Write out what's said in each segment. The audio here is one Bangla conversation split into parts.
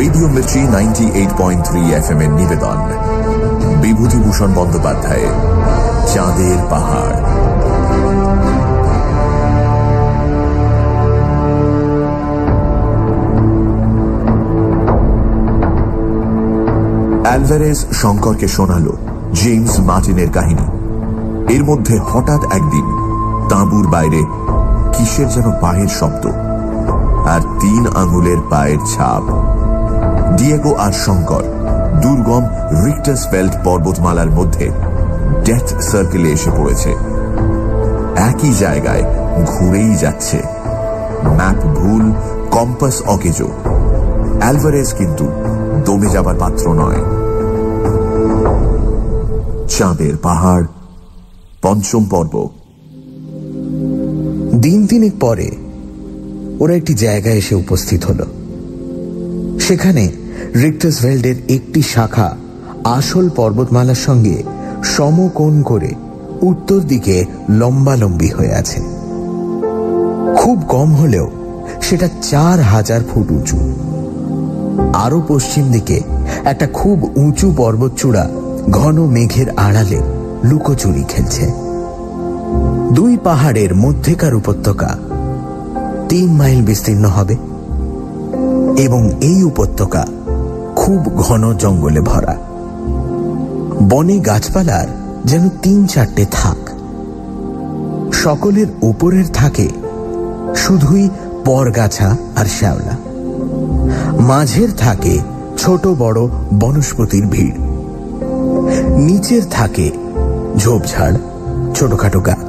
রেডিও মির্চি 98.3 FM এর নিবেদন বিভূতিভূষণ বন্দ্যোপাধ্যায়ের চাঁদের পাহাড়। অ্যালভারেজ শঙ্করকে শোনাল জেমস মার্টিনের কাহিনী। এর মধ্যে হঠাৎ একদিন তাঁবুর বাইরে কিসের যেন পায়ের শব্দ আর 3 আঙুলের পায়ের ছাপ। ডিয়েগো আর শঙ্কর দুর্গম রিক্টার্সফেল্ড পর্বতমালার মধ্যে ডেথ সার্কেলে এসে পড়েছে। একই জায়গায় ঘুরেই যাচ্ছে, ম্যাপ ভুল, কম্পাস অকেজো। অ্যালভারেজ কিন্তু দমে যাবার পাত্র নয়। চাঁদের পাহাড় 5ম পর্ব। দিন 3 পরে ওরা একটি জায়গায় এসে উপস্থিত হল। সেখানে রিক্টার্সফেল্ডের একটি শাখা আসল পর্বতমালার সঙ্গে সমকোণ করে উত্তর দিকে লম্বালম্বি হয়ে আছে। খুব কম হলেও সেটা 4000 ফুট উঁচু। আরো পশ্চিম দিকে একটা খুব উঁচু পর্বতচূড়া ঘন মেঘের আড়ালে লুকোচুরি খেলছে। 2 পাহাড়ের মধ্যেকার উপত্যকা 3 মাইল বিস্তীর্ণ হবে এবং এই উপত্যকা খুব ঘন জঙ্গলে ভরা। বনে গাছপালার যেন 3-4টে থাক। সকলের উপরের থাকে শুধুই পরগাছা আর শ্যাওলা। মাঝের থাকে ছোট বড় বনস্পতির ভিড়। নিচের থাকে ঝোপঝাড়, ছোটখাটো গাছ।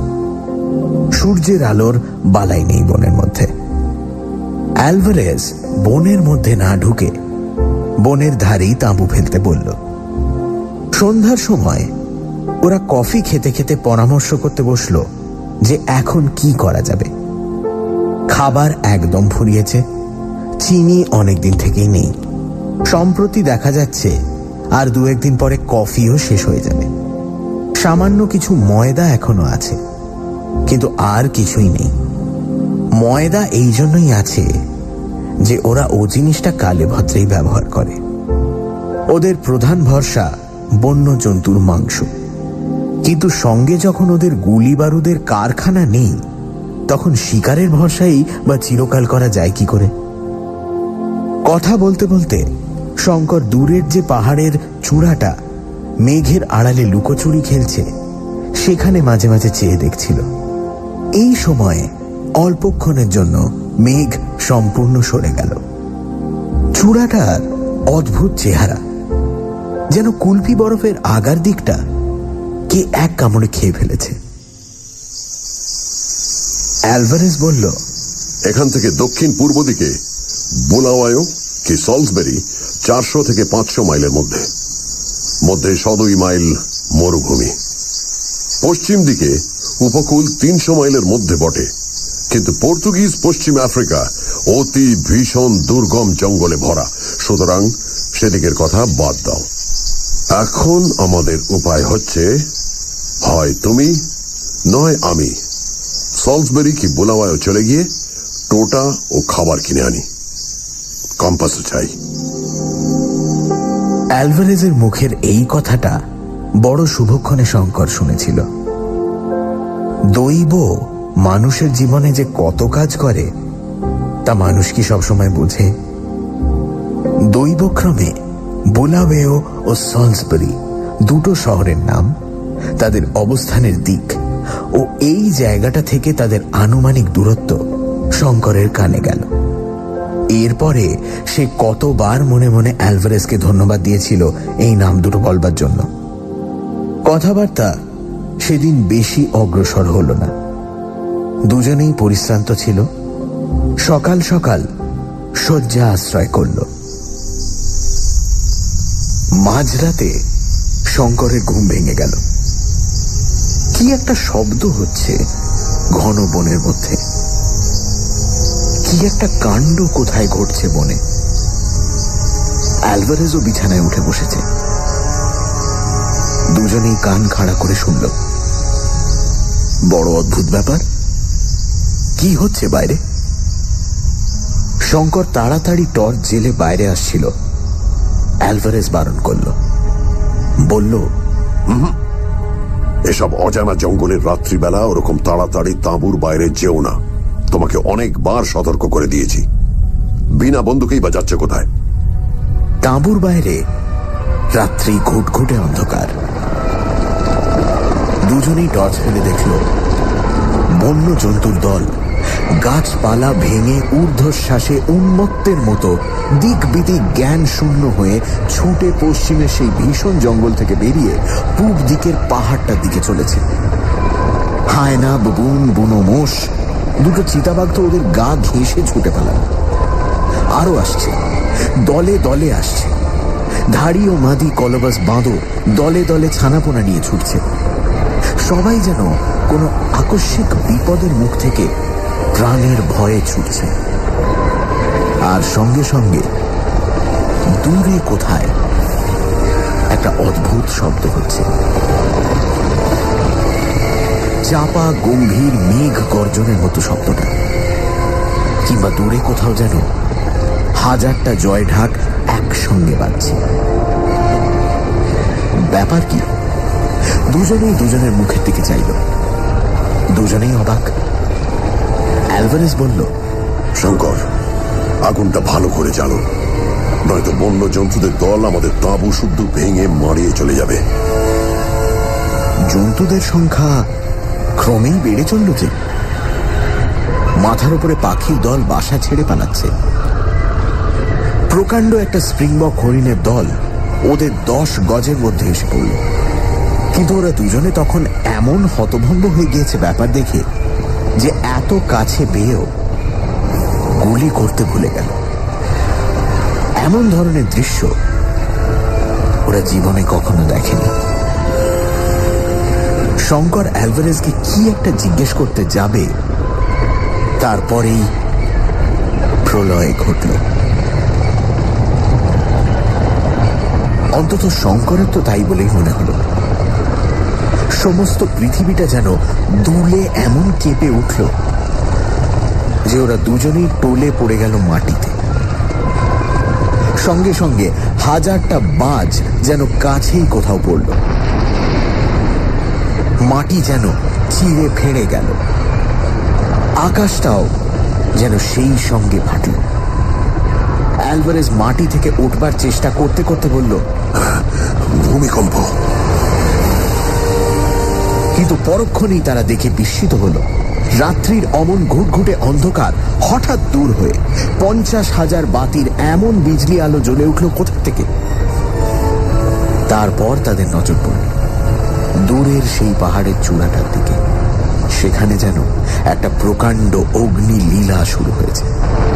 সূর্যের আলোর বালাই নেই বনের মধ্যে। অ্যালভারেজ বনের মধ্যে না ঢুকে বনের ধারেই তাঁবু ফেলতে বলল। সন্ধ্যার সময় ওরা কফি খেতে খেতে পরামর্শ করতে বসল যে এখন কি করা যাবে। খাবার একদম ফুরিয়েছে, চিনি অনেকদিন থেকেই নেই। সম্প্রতি দেখা যাচ্ছে আর 2-1 দিন পরে কফিও শেষ হয়ে যাবে। সামান্য কিছু ময়দা এখনো আছে, কিন্তু আর কিছুই নেই। ময়দা এই জন্যই আছে যে ওরা ও জিনিসটা কালে ভদ্রেই ব্যবহার করে। ওদের প্রধান ভরসা বন্য জন্তুর মাংস, কিন্তু সঙ্গে যখন ওদের গুলি বারুদের কারখানা নেই, তখন শিকারের ভরসাই বা চিরকাল করা যায় কি করে? কথা বলতে বলতে শঙ্কর দূরের যে পাহাড়ের চূড়াটা মেঘের আড়ালে লুকোচুরি খেলছে সেখানে মাঝে মাঝে চেয়ে দেখছিল। এই সময়ে অল্পক্ষণের জন্য মেঘ সম্পূর্ণ সরে গেল। চূড়াটার অদ্ভুত চেহারা, যেন কুলপি বরফের আগার দিকটা কে এক কামড়ে খেয়ে ফেলেছে। অ্যালভারেজ বলল, এখান থেকে দক্ষিণ পূর্ব দিকে বুলাওয়ায় কি সলসবেরি 400 থেকে 500 মাইলের মধ্যে 102 মাইল মরুভূমি। পশ্চিম দিকে উপকূল 300 মাইলের মধ্যে বটে, কিন্তু পর্তুগিজ পশ্চিম আফ্রিকা অতি ভীষণ দুর্গম জঙ্গলে ভরা, সুতরাং সেদিকের কথা বাদ দাও। এখন আমাদের উপায় হচ্ছে, হয় তুমি নয় আমি সলসবেরি কি বুলাওয়ায় চলে গিয়ে টোটা ও খাবার কিনে আনি। কম্পাসও চাই। অ্যালভারেজের মুখের এই কথাটা বড় শুভক্ষণে শঙ্কর শুনেছিল। দৈব মানুষের জীবনে যে কত কাজ করে তা মানুষ কি সবসময় বোঝে? দৈবক্রমে বুলাওয়েও ও সলসবেরি 2টো শহরের নাম, তাদের অবস্থানের দিক ও এই জায়গাটা থেকে তাদের আনুমানিক দূরত্ব শঙ্করের কানে গেল। এরপরে সে কতবার মনে মনে অ্যালভারেজকে ধন্যবাদ দিয়েছিল এই নাম দুটো বলবার জন্য। কথাবার্তা সেদিন বেশি অগ্রসর হল না। দুজনেই পরিশ্রান্ত ছিল। সকাল সকাল শয্যা আশ্রয় করল। মাঝরাতে শঙ্করের ঘুম ভেঙে গেল। কি একটা শব্দ হচ্ছে ঘন বনের মধ্যে, কি একটা কাণ্ড কোথায় ঘটছে বনে। অ্যালভারেজও বিছানায় উঠে বসেছে। দুজনেই কান খাড়া করে শুনল। বড় অদ্ভুত ব্যাপার। কি হচ্ছে বাইরে? শঙ্কর তাড়াতাড়ি টর্চ জেলে বাইরে আসছিল। অ্যালভারেজ বারণ করল, বলল, এসব অজানা জঙ্গলের রাত্রিবেলা ওরকম তাড়াতাড়ি তাঁবুর বাইরে যেও না। তোমাকে অনেকবার সতর্ক করে দিয়েছি। বিনা বন্দুকেই বা যাচ্ছে কোথায়? তাঁবুর বাইরে রাত্রি ঘুটঘুটে অন্ধকার। দুজনেই টর্চ ফেলে দেখল বন্য জন্তুর দল গাছপালা ভেঙে ঊর্ধ্বশ্বাসে উন্মত্তের মতো দিক বিদিক জ্ঞান শূন্য হয়ে ছুটে পশ্চিমে সেই ভীষণ জঙ্গল থেকে বেরিয়ে পূব দিকের পাহাড়টার দিকে চলেছে। হায়না, বুবুন, বুনো মোষ, দুটো চিতাবাঘ তো ওদের গা ঘেঁষে ছুটে পেলাম। আরো আসছে, দলে দলে আসছে। ধাড়ি ও মাদি কলবাস বাঁদর দলে দলে ছানাপোনা নিয়ে ছুটছে। সবাই যেন কোনো আকস্মিক বিপদের মুখ থেকে প্রাণের ভয়ে ছুটছে। আর সঙ্গে সঙ্গে দূরে কোথায় একটা অদ্ভুত শব্দ হচ্ছে। চাপা গম্ভীর মেঘ গর্জনের মতো শব্দটা, কিংবা দূরে কোথাও যেন হাজারটা জয় ঢাক একসঙ্গে বাজছে। ব্যাপার কি? দুজনেই দুজনের মুখের দিকে চাইল। দুজনেই অবাক। অ্যালভারেজ বলল, শঙ্কর, আগুনটা ভালো করে জ্বালো, নয়তো বন্য জন্তুদের দল আমাদের তাঁবু শুদ্ধ ভেঙে মারিয়ে চলে যাবে। জন্তুদের সংখ্যা ক্রমেই বেড়ে চলল যে। মাথার উপরে পাখির দল বাসা ছেড়ে পালাচ্ছে। প্রকাণ্ড একটা স্প্রিংবক হরিণের দল ওদের 10 গজের মধ্যে এসে পড়ল। কিন্তু ওরা দুজনে তখন এমন হতভম্ব হয়ে গিয়েছে ব্যাপার দেখে যে এত কাছে পেয়েও গুলি করতে ভুলে গেল। এমন ধরনের দৃশ্য ওরা জীবনে কখনো দেখেনি। শঙ্কর অ্যালভারেজকে কি একটা জিজ্ঞেস করতে যাবে, তারপরেই প্রলয় ঘটল। অন্তত শঙ্করের তো তাই বলেই মনে হলো। সমস্ত পৃথিবীটা যেন দুলে এমন কেঁপে উঠল যে ওরা দুজনেই টলে পড়ে গেল মাটিতে। সঙ্গে সঙ্গে হাজারটা বাজ যেন কাছেই কোথাও পড়ল। মাটি যেন চিরে ফেড়ে গেল। আকাশটাও যেন সেই সঙ্গে ফাটল। অ্যালভারেজ মাটি থেকে উঠবার চেষ্টা করতে করতে বলল, ভূমিকম্প। কিন্তু পরক্ষণেই তারা দেখে বিস্মিত হল রাত্রির অমন ঘুটঘুটে অন্ধকার হঠাৎ দূর হয়ে 50,000 বাতির এমন বিজলি আলো জ্বলে উঠল কোথা থেকে। তারপর তাদের নজর পড়ল দূরের সেই পাহাড়ের চূড়াটার দিকে। সেখানে যেন একটা প্রকাণ্ড অগ্নি লীলা শুরু হয়েছে।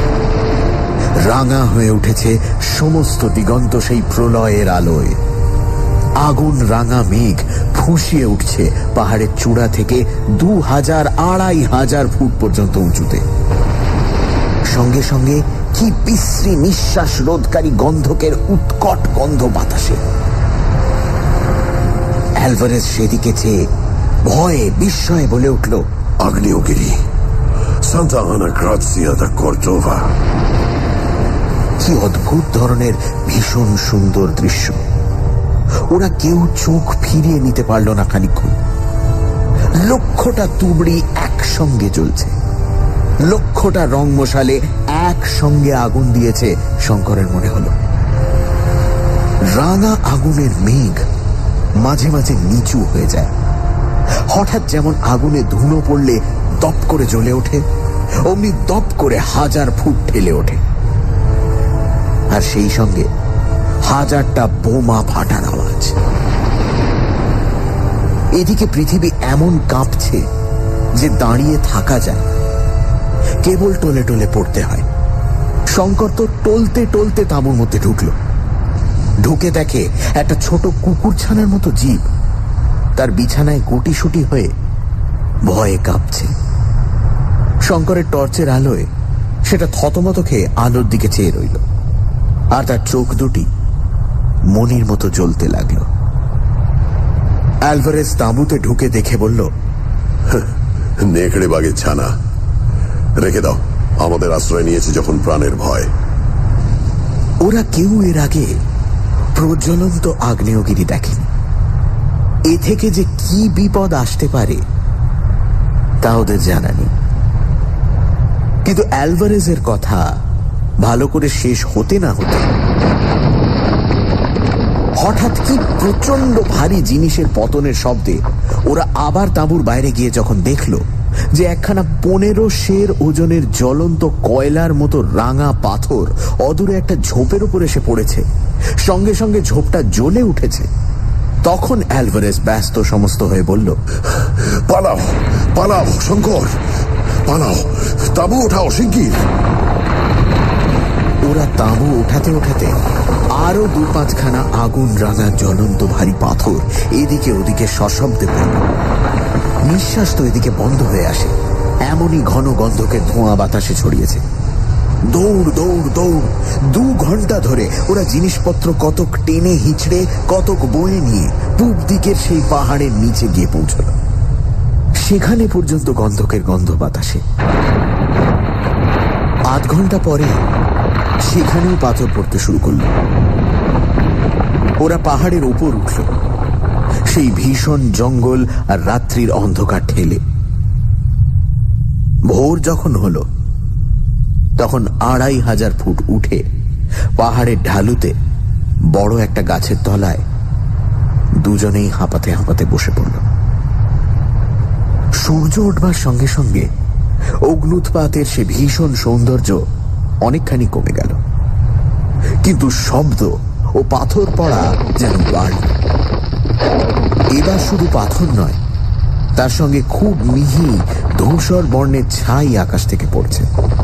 রাঙা হয়ে উঠেছে সমস্ত দিগন্ত সেই প্রলয়ের আলোয়। আগুন রাঙা মেঘ ফুঁসিয়ে উঠছে পাহাড়ের চূড়া থেকে 2000-2500 ফুট পর্যন্ত উঁচুতে। সঙ্গে সঙ্গে কি বিশ্রী নিঃশ্বাস রোধকারী গন্ধকের উৎকট গন্ধ বাতাসে। অ্যালভারেজ সেদিকে চেয়ে ভয়ে বিস্ময়ে বলে উঠল, আগ্নেয়গিরি, সান্তা আনা গ্রাজিয়া দা কর্দোভা। কি অদ্ভুত ধরনের ভীষণ সুন্দর দৃশ্য। ওরা কেউ চোখ ফিরিয়ে নিতে পারল না খানিকক্ষণ। লক্ষটা তুবড়ি একসঙ্গে জ্বলছে, লক্ষটা রং মশালে একসঙ্গে আগুন দিয়েছে শঙ্করের মনে হলো। রাঙা আগুনের মেঘ মাঝে মাঝে নিচু হয়ে যায়। হঠাৎ যেমন আগুনে ধুনো পড়লে দপ করে জ্বলে ওঠে, অমনি দপ করে 1000 ফুট ঠেলে ওঠে। আর সেই সঙ্গে 1000টা বোমা ফাটার আওয়াজ। এদিকে পৃথিবী এমন কাঁপছে যে দাঁড়িয়ে থাকা যায়, কেবল টলে টলে পড়তে হয়। শঙ্কর তো টলতে টলতে তাঁবুর মধ্যে ঢুকল। ঢুকে দেখে একটা ছোট কুকুরছানার মতো জীব তার বিছানায় গুটিসুটি হয়ে ভয়ে কাঁপছে। শঙ্করের টর্চের আলোয় সেটা থতমত খেয়ে আলোর দিকে চেয়ে রইল, আর তার চোখ দুটি মনির মতো জ্বলতে লাগলো। অ্যালভারেজ তাঁবুতে ঢুকে দেখে বলল, নেকড়ে বাঘের ছানা, রেখে দাও, আমাদের আশ্রয় নিয়েছে যখন প্রাণের ভয়। ওরা কেউ এর আগে প্রজ্বলন্ত আগ্নেয়গিরি দেখেনি। এ থেকে যে কি বিপদ আসতে পারে তা ওদের জানা নেই। কিন্তু অ্যালভারেজের কথা ভালো করে শেষ হতে না হতে হঠাৎ কি প্রচন্ড ভারী জিনিসের পতনের শব্দে ওরা আবার তাঁবুর বাইরে গিয়ে যখন দেখল যে একখানা 15 সের ওজনের জ্বলন্ত কয়লার মতো রাঙা পাথর অদূরে একটা ঝোপের উপর এসে পড়েছে, সঙ্গে সঙ্গে ঝোপটা জ্বলে উঠেছে, তখন অ্যালভারেজ ব্যস্ত সমস্ত হয়ে বলল, পালাও পালাও শঙ্কর, পালাও, তাঁবু ওঠাও শিগগির। ওরা তাঁবু ওঠাতে ওঠাতে আরো 2-5খানা আগুন রাঙা জ্বলন্ত ভারী পাথর এদিকে ওদিকে সশব্দে পড়ল। নিঃশ্বাস তো এদিকে বন্ধ হয়ে আসে, এমনই ঘন গন্ধকে ধোঁয়া বাতাসে ছড়িয়েছে। দৌড় দৌড় দৌড়, 2 ঘন্টা ধরে ওরা জিনিসপত্র কতক টেনে হিঁচড়ে কতক বয়ে নিয়ে পূব দিকের সেই পাহাড়ের নিচে গিয়ে পৌঁছল। সেখানে পর্যন্ত গন্ধকের গন্ধ বাতাসে। 8 ঘন্টা পরে সেখানেও পাথর পড়তে শুরু করল। ওরা পাহাড়ের উপর উঠল, সেই ভীষণ জঙ্গল আর রাত্রির অন্ধকার ঠেলে। ভোর যখন হলো তখন 2500 ফুট উঠে পাহাড়ের ঢালুতে বড় একটা গাছের তলায় দুজনেই হাঁপাতে হাঁপাতে বসে পড়ল। সূর্য উঠবার সঙ্গে সঙ্গে অগ্ন্যুৎপাতের সে ভীষণ সৌন্দর্য অনেকখানি কমে গেল, কিন্তু শব্দ ও পাথর পড়া যেন বাড়ল। এবার শুধু পাথর নয়, তার সঙ্গে খুব মিহি ধূসর বর্ণের ছাই আকাশ থেকে পড়ছে।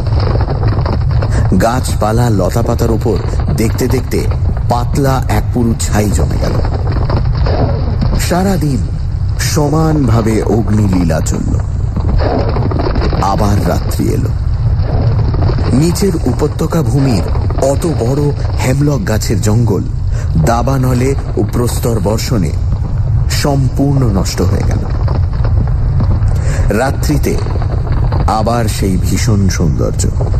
গাছপালা লতাপাতার উপর দেখতে দেখতে পাতলা এক পুরু ছাই জমে গেল। সারাদিন সমানভাবে অগ্নিলীলা চলল। আবার রাত্রি এলো। নিচের উপত্যকা ভূমির অত বড় হেমলক গাছের জঙ্গল দাবানলে ও প্রস্তর বর্ষণে সম্পূর্ণ নষ্ট হয়ে গেল। রাত্রিতে আবার সেই ভীষণ সৌন্দর্য।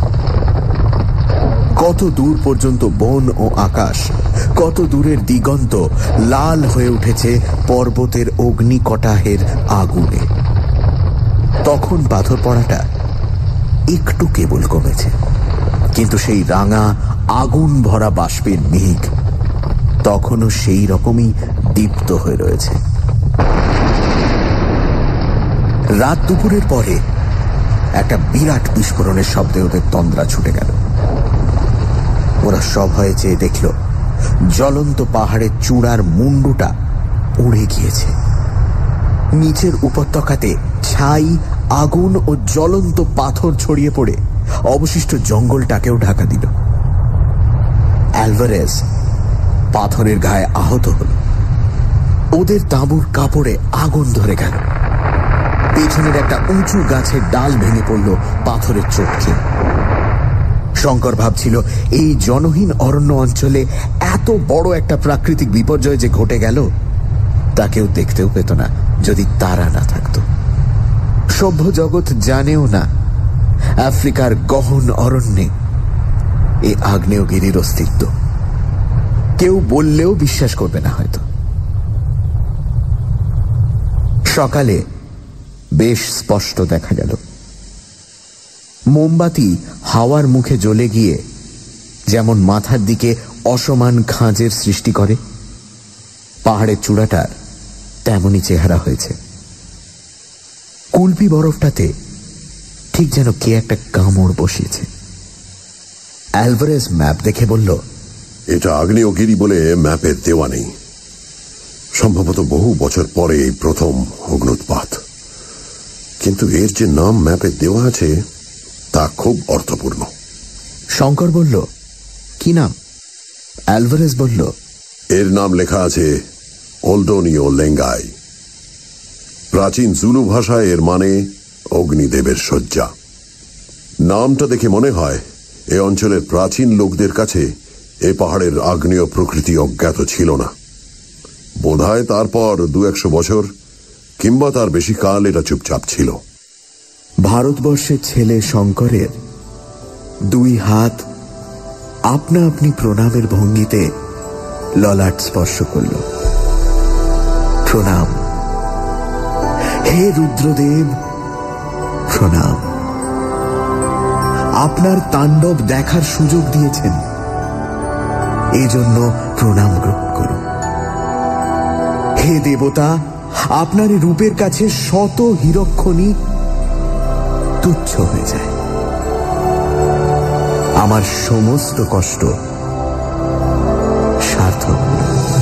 কত দূর পর্যন্ত বন ও আকাশ, কত দূরের দিগন্ত লাল হয়ে উঠেছে পর্বতের অগ্নিকটাহের আগুনে। তখন পাথর পড়াটা একটু কেবল কমেছে, কিন্তু সেই রাঙা আগুন ভরা বাষ্পের মেঘ তখনও সেই রকমই দীপ্ত হয়ে রয়েছে। রাত দুপুরের পরে একটা বিরাট বিস্ফোরণের শব্দে ওদের তন্দ্রা ছুটে গেল। ওরা সভয়ে চেয়ে দেখল জ্বলন্ত পাহাড়ের চূড়ার মুন্ডুটা উড়ে গিয়েছে। নিচের উপত্যকাতে ছাই, আগুন ও জ্বলন্ত পাথর ছড়িয়ে পড়ে অবশিষ্ট জঙ্গলটাকেও ঢাকা দিল। অ্যালভারেজ পাথরের গায়ে আহত হল। ওদের তাঁবুর কাপড়ে আগুন ধরে গেল। পেছনের একটা উঁচু গাছের ডাল ভেঙে পড়ল পাথরের চোখে। শঙ্কর ভাবছিল এই জনহীন অরণ্য অঞ্চলে এত বড় একটা প্রাকৃতিক বিপর্যয় যে ঘটে গেল তা কেউ দেখতেও পেত না যদি তারা না থাকত। সভ্য জগৎ জানেও না আফ্রিকার গহন অরণ্যে এই আগ্নেয়গিরির অস্তিত্ব। কেউ বললেও বিশ্বাস করবে না হয়তো। সকালে বেশ স্পষ্ট দেখা গেল মোমবাতি হাওয়ার মুখে জ্বলে গিয়ে যেমন মাথার দিকে অসমান খাঁজের সৃষ্টি করে, পাহাড়ের চূড়াটার তেমনই চেহারা হয়েছে। কুলপি বরফটাতে ঠিক যেন কে একটা কামড় বসিয়েছে। অ্যালভারেজ ম্যাপ দেখে বলল, এটা আগ্নেয়গিরি বলে ম্যাপে দেওয়া নেই। সম্ভবত বহু বছর পরে এই প্রথম অগ্ন্যুৎপাত, কিন্তু এর যে নাম ম্যাপে দেওয়া আছে তা খুব অর্থপূর্ণ। শঙ্কর বলল, কি নাম? অ্যালভারেজ বলল, এর নাম লেখা আছে ওল্ডোনিও লেঙ্গাই। প্রাচীন জুলু ভাষায় এর মানে অগ্নিদেবের শয্যা। নামটা দেখে মনে হয় এ অঞ্চলের প্রাচীন লোকদের কাছে এ পাহাড়ের আগ্নেয় প্রকৃতি অজ্ঞাত ছিল না। বোধহয় তারপর 200 বছর কিংবা তার বেশি কাল এটা চুপচাপ ছিল। ভারতবর্ষের ছেলে শঙ্করের দুই হাত আপনা আপনি প্রণামের ভঙ্গিতে ললাট স্পর্শ করল। প্রণাম হে রুদ্রদেব, প্রণাম। আপনার তাণ্ডব দেখার সুযোগ দিয়েছেন, এজন্য প্রণাম গ্রহণ করুন। হে দেবতা, আপনার রূপের কাছে শত হীরকখনি তুচ্ছ হয়ে যায়। আমার সমস্ত কষ্ট সার্থক হল।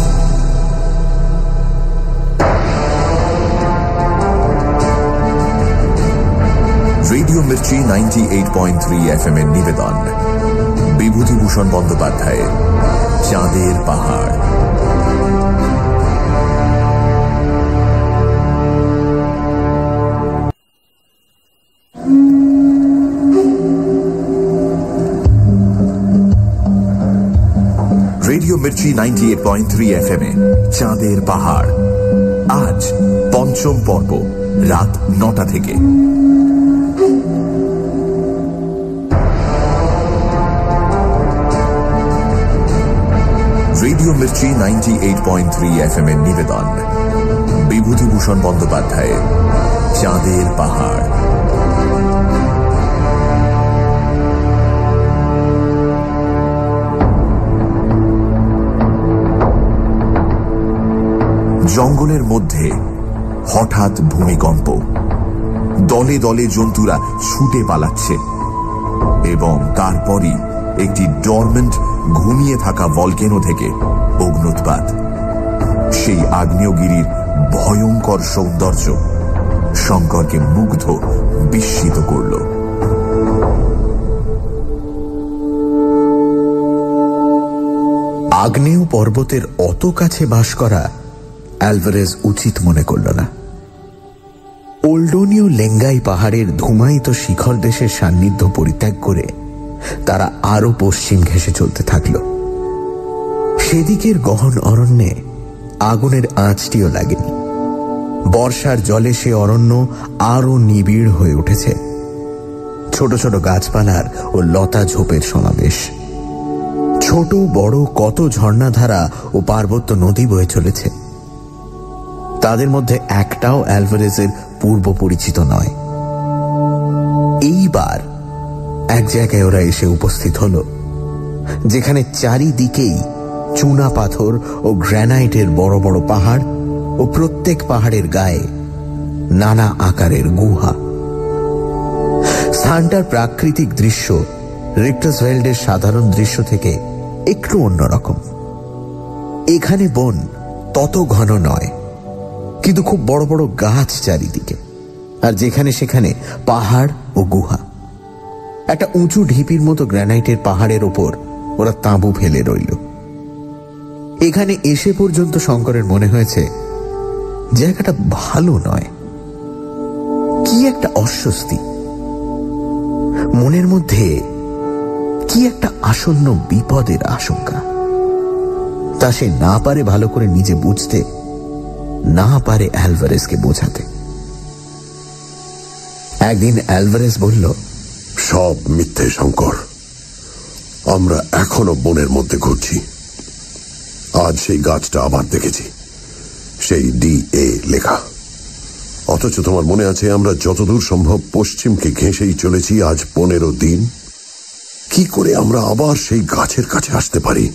রেডিও মির্চি 98.3 FM এর নিবেদন বিভূতিভূষণ বন্দ্যোপাধ্যায়ের চাঁদের পাহাড়। রেডিও মির্চি 98.3 FM এ চাঁদের পাহাড় আজ পঞ্চম পর্ব, রাত 9টা থেকে। রেডিও মির্চি 98.3 FM এর নিবেদন বিভূতিভূষণ বন্দ্যোপাধ্যায়ের চাঁদের পাহাড়। জঙ্গলের মধ্যে হঠাৎ ভূমিকম্প। দলে দলে জন্তুরা ছুটে পালাচ্ছে এবং তারপরই একটি ডরমেন্ট ঘুমিয়ে থাকা ভলকেনো থেকে অগ্ন্যুৎপাত। সেই আগ্নেয়গিরির ভয়ঙ্কর সৌন্দর্য শঙ্করকে মুগ্ধ বিস্মিত করল। আগ্নেয় পর্বতের অত কাছে বাস করা অ্যালভারেজ উচিত মনে করল না। ওল্ডোনীয় লেঙ্গাই পাহাড়ের ধুমায়িত শিখর দেশের সান্নিধ্য পরিত্যাগ করে তারা আরো পশ্চিম ঘেঁষে চলতে থাকল। সেদিকের গহন অরণ্যে আগুনের আঁচটিও লাগেনি। বর্ষার জলে সে অরণ্য আরো নিবিড় হয়ে উঠেছে। ছোট ছোট গাছপালার ও লতা ঝোপের সমাবেশ। ছোট বড় কত ঝর্ণাধারা ও পার্বত্য নদী বয়ে চলেছে। তাদের মধ্যে একটাও অ্যালভারেজের পূর্ব পরিচিত নয়। এইবার এক জায়গায় ওরা এসে উপস্থিত হল, যেখানে চারিদিকেই চুনা পাথর ও গ্রানাইটের বড় বড় পাহাড় ও প্রত্যেক পাহাড়ের গায়ে নানা আকারের গুহা। স্থানটার প্রাকৃতিক দৃশ্য রিক্টাসভেল্ডের সাধারণ দৃশ্য থেকে একটু অন্যরকম। এখানে বন তত ঘন নয়, কিন্তু খুব বড় বড় গাছ চারিদিকে, আর যেখানে সেখানে পাহাড় ও গুহা। একটা উঁচু ঢিপির মতো গ্রানাইটের পাহাড়ের ওপর ওরা তাঁবু ফেলে রইল। এখানে এসে পর্যন্ত শঙ্করের মনে হয়েছে জায়গাটা ভালো নয়। কি একটা অস্বস্তি, মনের মধ্যে কি একটা আসন্ন বিপদের আশঙ্কা। তা সে না পারে ভালো করে নিজে বুঝতে, না পারে অ্যালভারেজকে বোঝাতে। একদিন অ্যালভারেজ বলল, সব মিথ্যে শঙ্কর, আমরা এখনো বনের মধ্যে ঘুরছি। আজ সেই গাছটা আবার দেখেছি, সেই DA লেখা। অথচ তোমার মনে আছে আমরা যতদূর সম্ভব পশ্চিমকে ঘেঁষেই চলেছি আজ 15 দিন। কি করে আমরা আবার সেই গাছের কাছে আসতে পারি?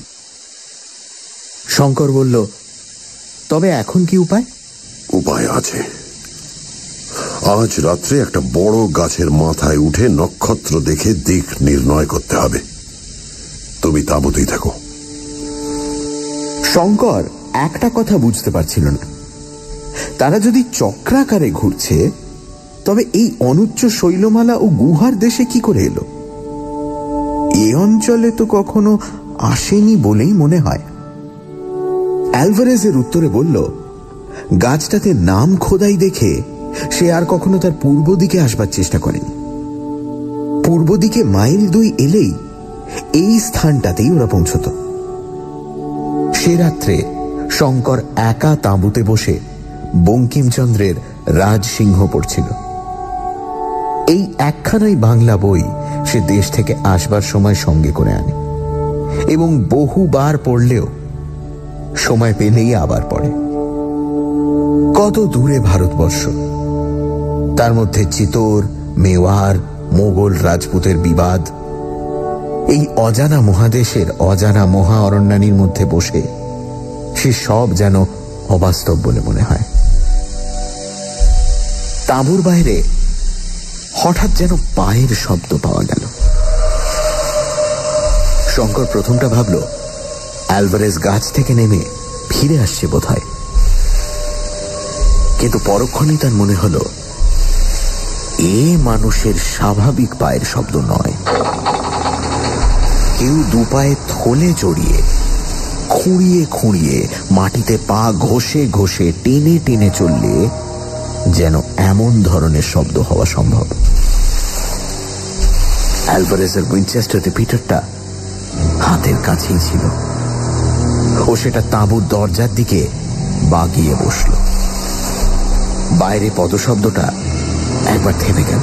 শঙ্কর বলল, তবে এখন কি উপায়? উপায় আছে। আজ রাত্রে একটা বড় গাছের মাথায় উঠে নক্ষত্র দেখে দিক নির্ণয় করতে হবে। তুমি তাঁবুতেই থাকো। শঙ্কর একটা কথা বুঝতে পারছিল না। তারা যদি চক্রাকারে ঘুরছে, তবে এই অনুচ্চ শৈলমালা ও গুহার দেশে কি করে এলো? এ অঞ্চলে তো কখনো আসেনি বলেই মনে হয়। অ্যালভারেজের উত্তরে বলল, গাছটাতে নাম খোদাই দেখে সে আর কখনো তার পূর্ব দিকে আসবার চেষ্টা করেনি। পূর্ব দিকে মাইল 2 এলেই এই স্থানটাতেই ওরা পৌঁছত। সে রাত্রে শঙ্কর একা তাঁবুতে বসে বঙ্কিমচন্দ্রের রাজসিংহ পড়ছিল। এই একখানাই বাংলা বই সে দেশ থেকে আসবার সময় সঙ্গে করে আনে এবং বহুবার পড়লেও সময় পেলেই আবার পড়ে। কত দূরে ভারতবর্ষ, তার মধ্যে চিতোর, মেওয়ার, মোগল রাজপুতের বিবাদ। এই অজানা মহাদেশের অজানা মহা অরণ্যানীর মধ্যে বসে সে সব যেন অবাস্তব বলে মনে হয়। তাঁবুর বাইরে হঠাৎ যেন পায়ের শব্দ পাওয়া গেল। শঙ্কর প্রথমটা ভাবল অ্যালভারেজ গাছ থেকে নেমে ফিরে আসছে বোধহয়, কিন্তু পরক্ষণেই তার মনে হল এ মানুষের স্বাভাবিক পায়ের শব্দ নয়। কেউ দুপায়ে থলে জড়িয়ে খুঁড়িয়ে খুঁড়িয়ে মাটিতে পা ঘষে ঘষে টেনে টেনে চললে যেন এমন ধরনের শব্দ হওয়া সম্ভব। অ্যালভারেজের উইনচেস্টার রিপিটারটা হাতের কাছেই ছিল। ও সেটা তাঁবুর দরজার দিকে বাগিয়ে বসল। বাইরে পদশব্দটা একবার থেমে গেল,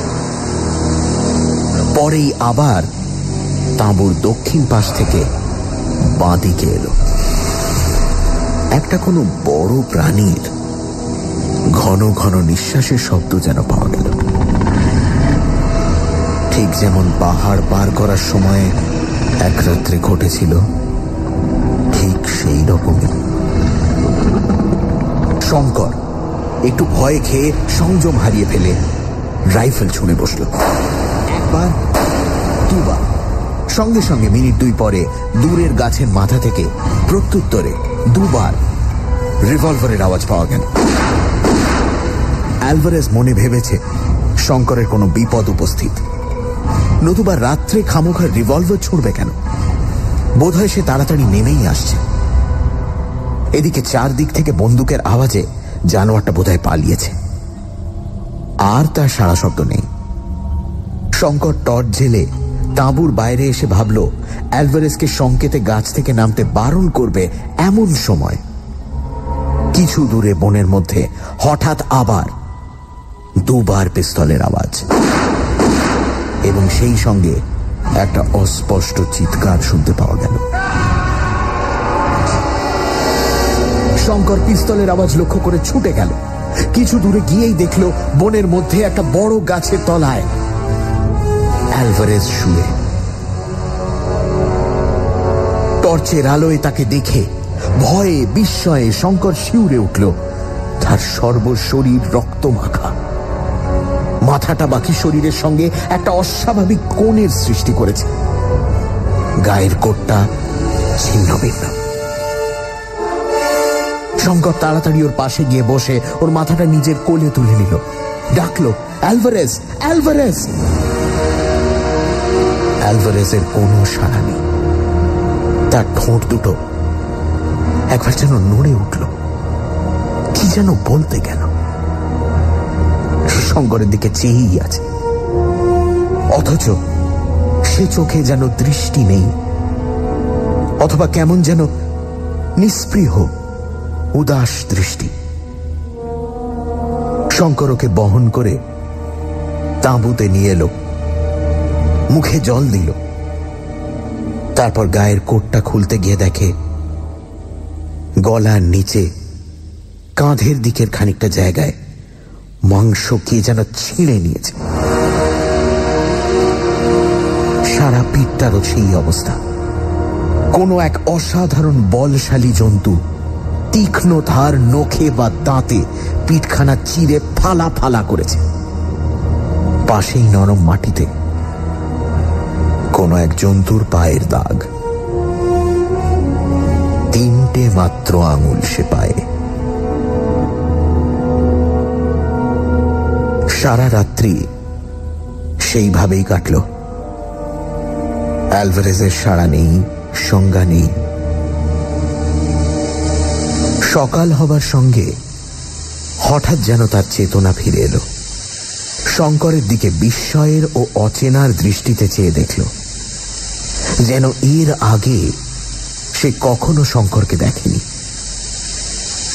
পরেই আবার তাঁবুর দক্ষিণ পাশ থেকে বাঁদিকে এলো। একটা কোনো বড় প্রাণীর ঘন ঘন নিঃশ্বাসের শব্দ যেন পাওয়া গেল, ঠিক যেমন পাহাড় পার করার সময় এক রাত্রে ঘটেছিল, ঠিক সেই রকমই। শঙ্কর একটু ভয় খেয়ে সংযম হারিয়ে ফেলে রাইফেল ছুঁড়ে বসল। একবার, দুবার, সঙ্গে সঙ্গে মিনিট দুই পরে দূরের গাছের মাথা থেকে প্রত্যুত্তরে দুবার রিভলভারের আওয়াজ পাওয়া গেল। অ্যালভারেজ মনে ভেবেছে শঙ্করের কোনো বিপদ উপস্থিত, নতুবা রাত্রে খামোখা রিভলভার ছুড়বে কেন? বোধহয় সে তাড়াতাড়ি নেমেই আসছে। এদিকে চারদিক থেকে বন্দুকের আওয়াজে জানোয়ারটা বোধহয় পালিয়েছে। আর তার সাড়া শব্দ নেই। শঙ্কর টর্চ জ্বেলে তাঁবুর বাইরে এসে ভাবল অ্যালভারেজকে সংকেতে গাছ থেকে নামতে বারণ করবে এমন সময় কিছু দূরে বনের মধ্যে হঠাৎ আবার দুবার পিস্তলের আওয়াজ, এবং সেই সঙ্গে একটা অস্পষ্ট চিৎকার শুনতে পাওয়া গেল। শঙ্কর পিস্তলের আওয়াজ লক্ষ্য করে ছুটে গেল। কিছু দূরে গিয়েই দেখল বনের মধ্যে একটা বড় গাছের তলায় অ্যালভারেজ শুয়ে। টর্চের আলোয় তাকে দেখে ভয়ে বিস্ময়ে শঙ্কর শিউরে উঠল। তার সর্বশরীর রক্ত মাখা, মাথাটা বাকি শরীরের সঙ্গে একটা অস্বাভাবিক কোণের সৃষ্টি করেছে। গায়ের কোটটা ছিন্ন ভিন্ন। শঙ্কর তাড়াতাড়ি ওর পাশে গিয়ে বসে ওর মাথাটা নিজের কোলে তুলে নিল। ডাকলো, অ্যালভারেজ, অ্যালভারেজ। অ্যালভারেজের কোনো সাড়া নেই। তার ঠোঁট দুটো একবার যেন নড়ে উঠল, কি যেন বলতে গেল। শঙ্করের দিকে চেয়েই আছে, অথচ সে চোখে যেন দৃষ্টি নেই, অথবা কেমন যেন নিস্পৃহ উদাস দৃষ্টি। শঙ্কর ওকে বহন করে তাঁবুতে নিয়ে এলো, মুখে জল দিল। তারপর গায়ের কোটটা খুলতে গিয়ে দেখে গলার নিচে কাঁধের দিকের খানিকটা জায়গায় মাংস কে যেন ছিঁড়ে নিয়েছে। সারা পিঠটারও সেই অবস্থা। কোনো এক অসাধারণ বলশালী জন্তু তীক্ষ্ণ ধার নখে বা দাঁতে পিঠখানা চিরে ফালা ফালা করেছে। পাশেই নরম মাটিতে কোনো এক জন্তুর পায়ের দাগ, তিনটে মাত্র আঙুল সে পায়ে। সারা রাত্রি সেইভাবেই কাটল। অ্যালভারেজের সাড়া নেই, সংজ্ঞা নেই। সকাল হবার সঙ্গে হঠাৎ যেন তার চেতনা ফিরে এলো। শঙ্করের দিকে বিস্ময়ের ও অচেনার দৃষ্টিতে চেয়ে দেখল, যেন এর আগে সে কখনো শঙ্করকে দেখেনি।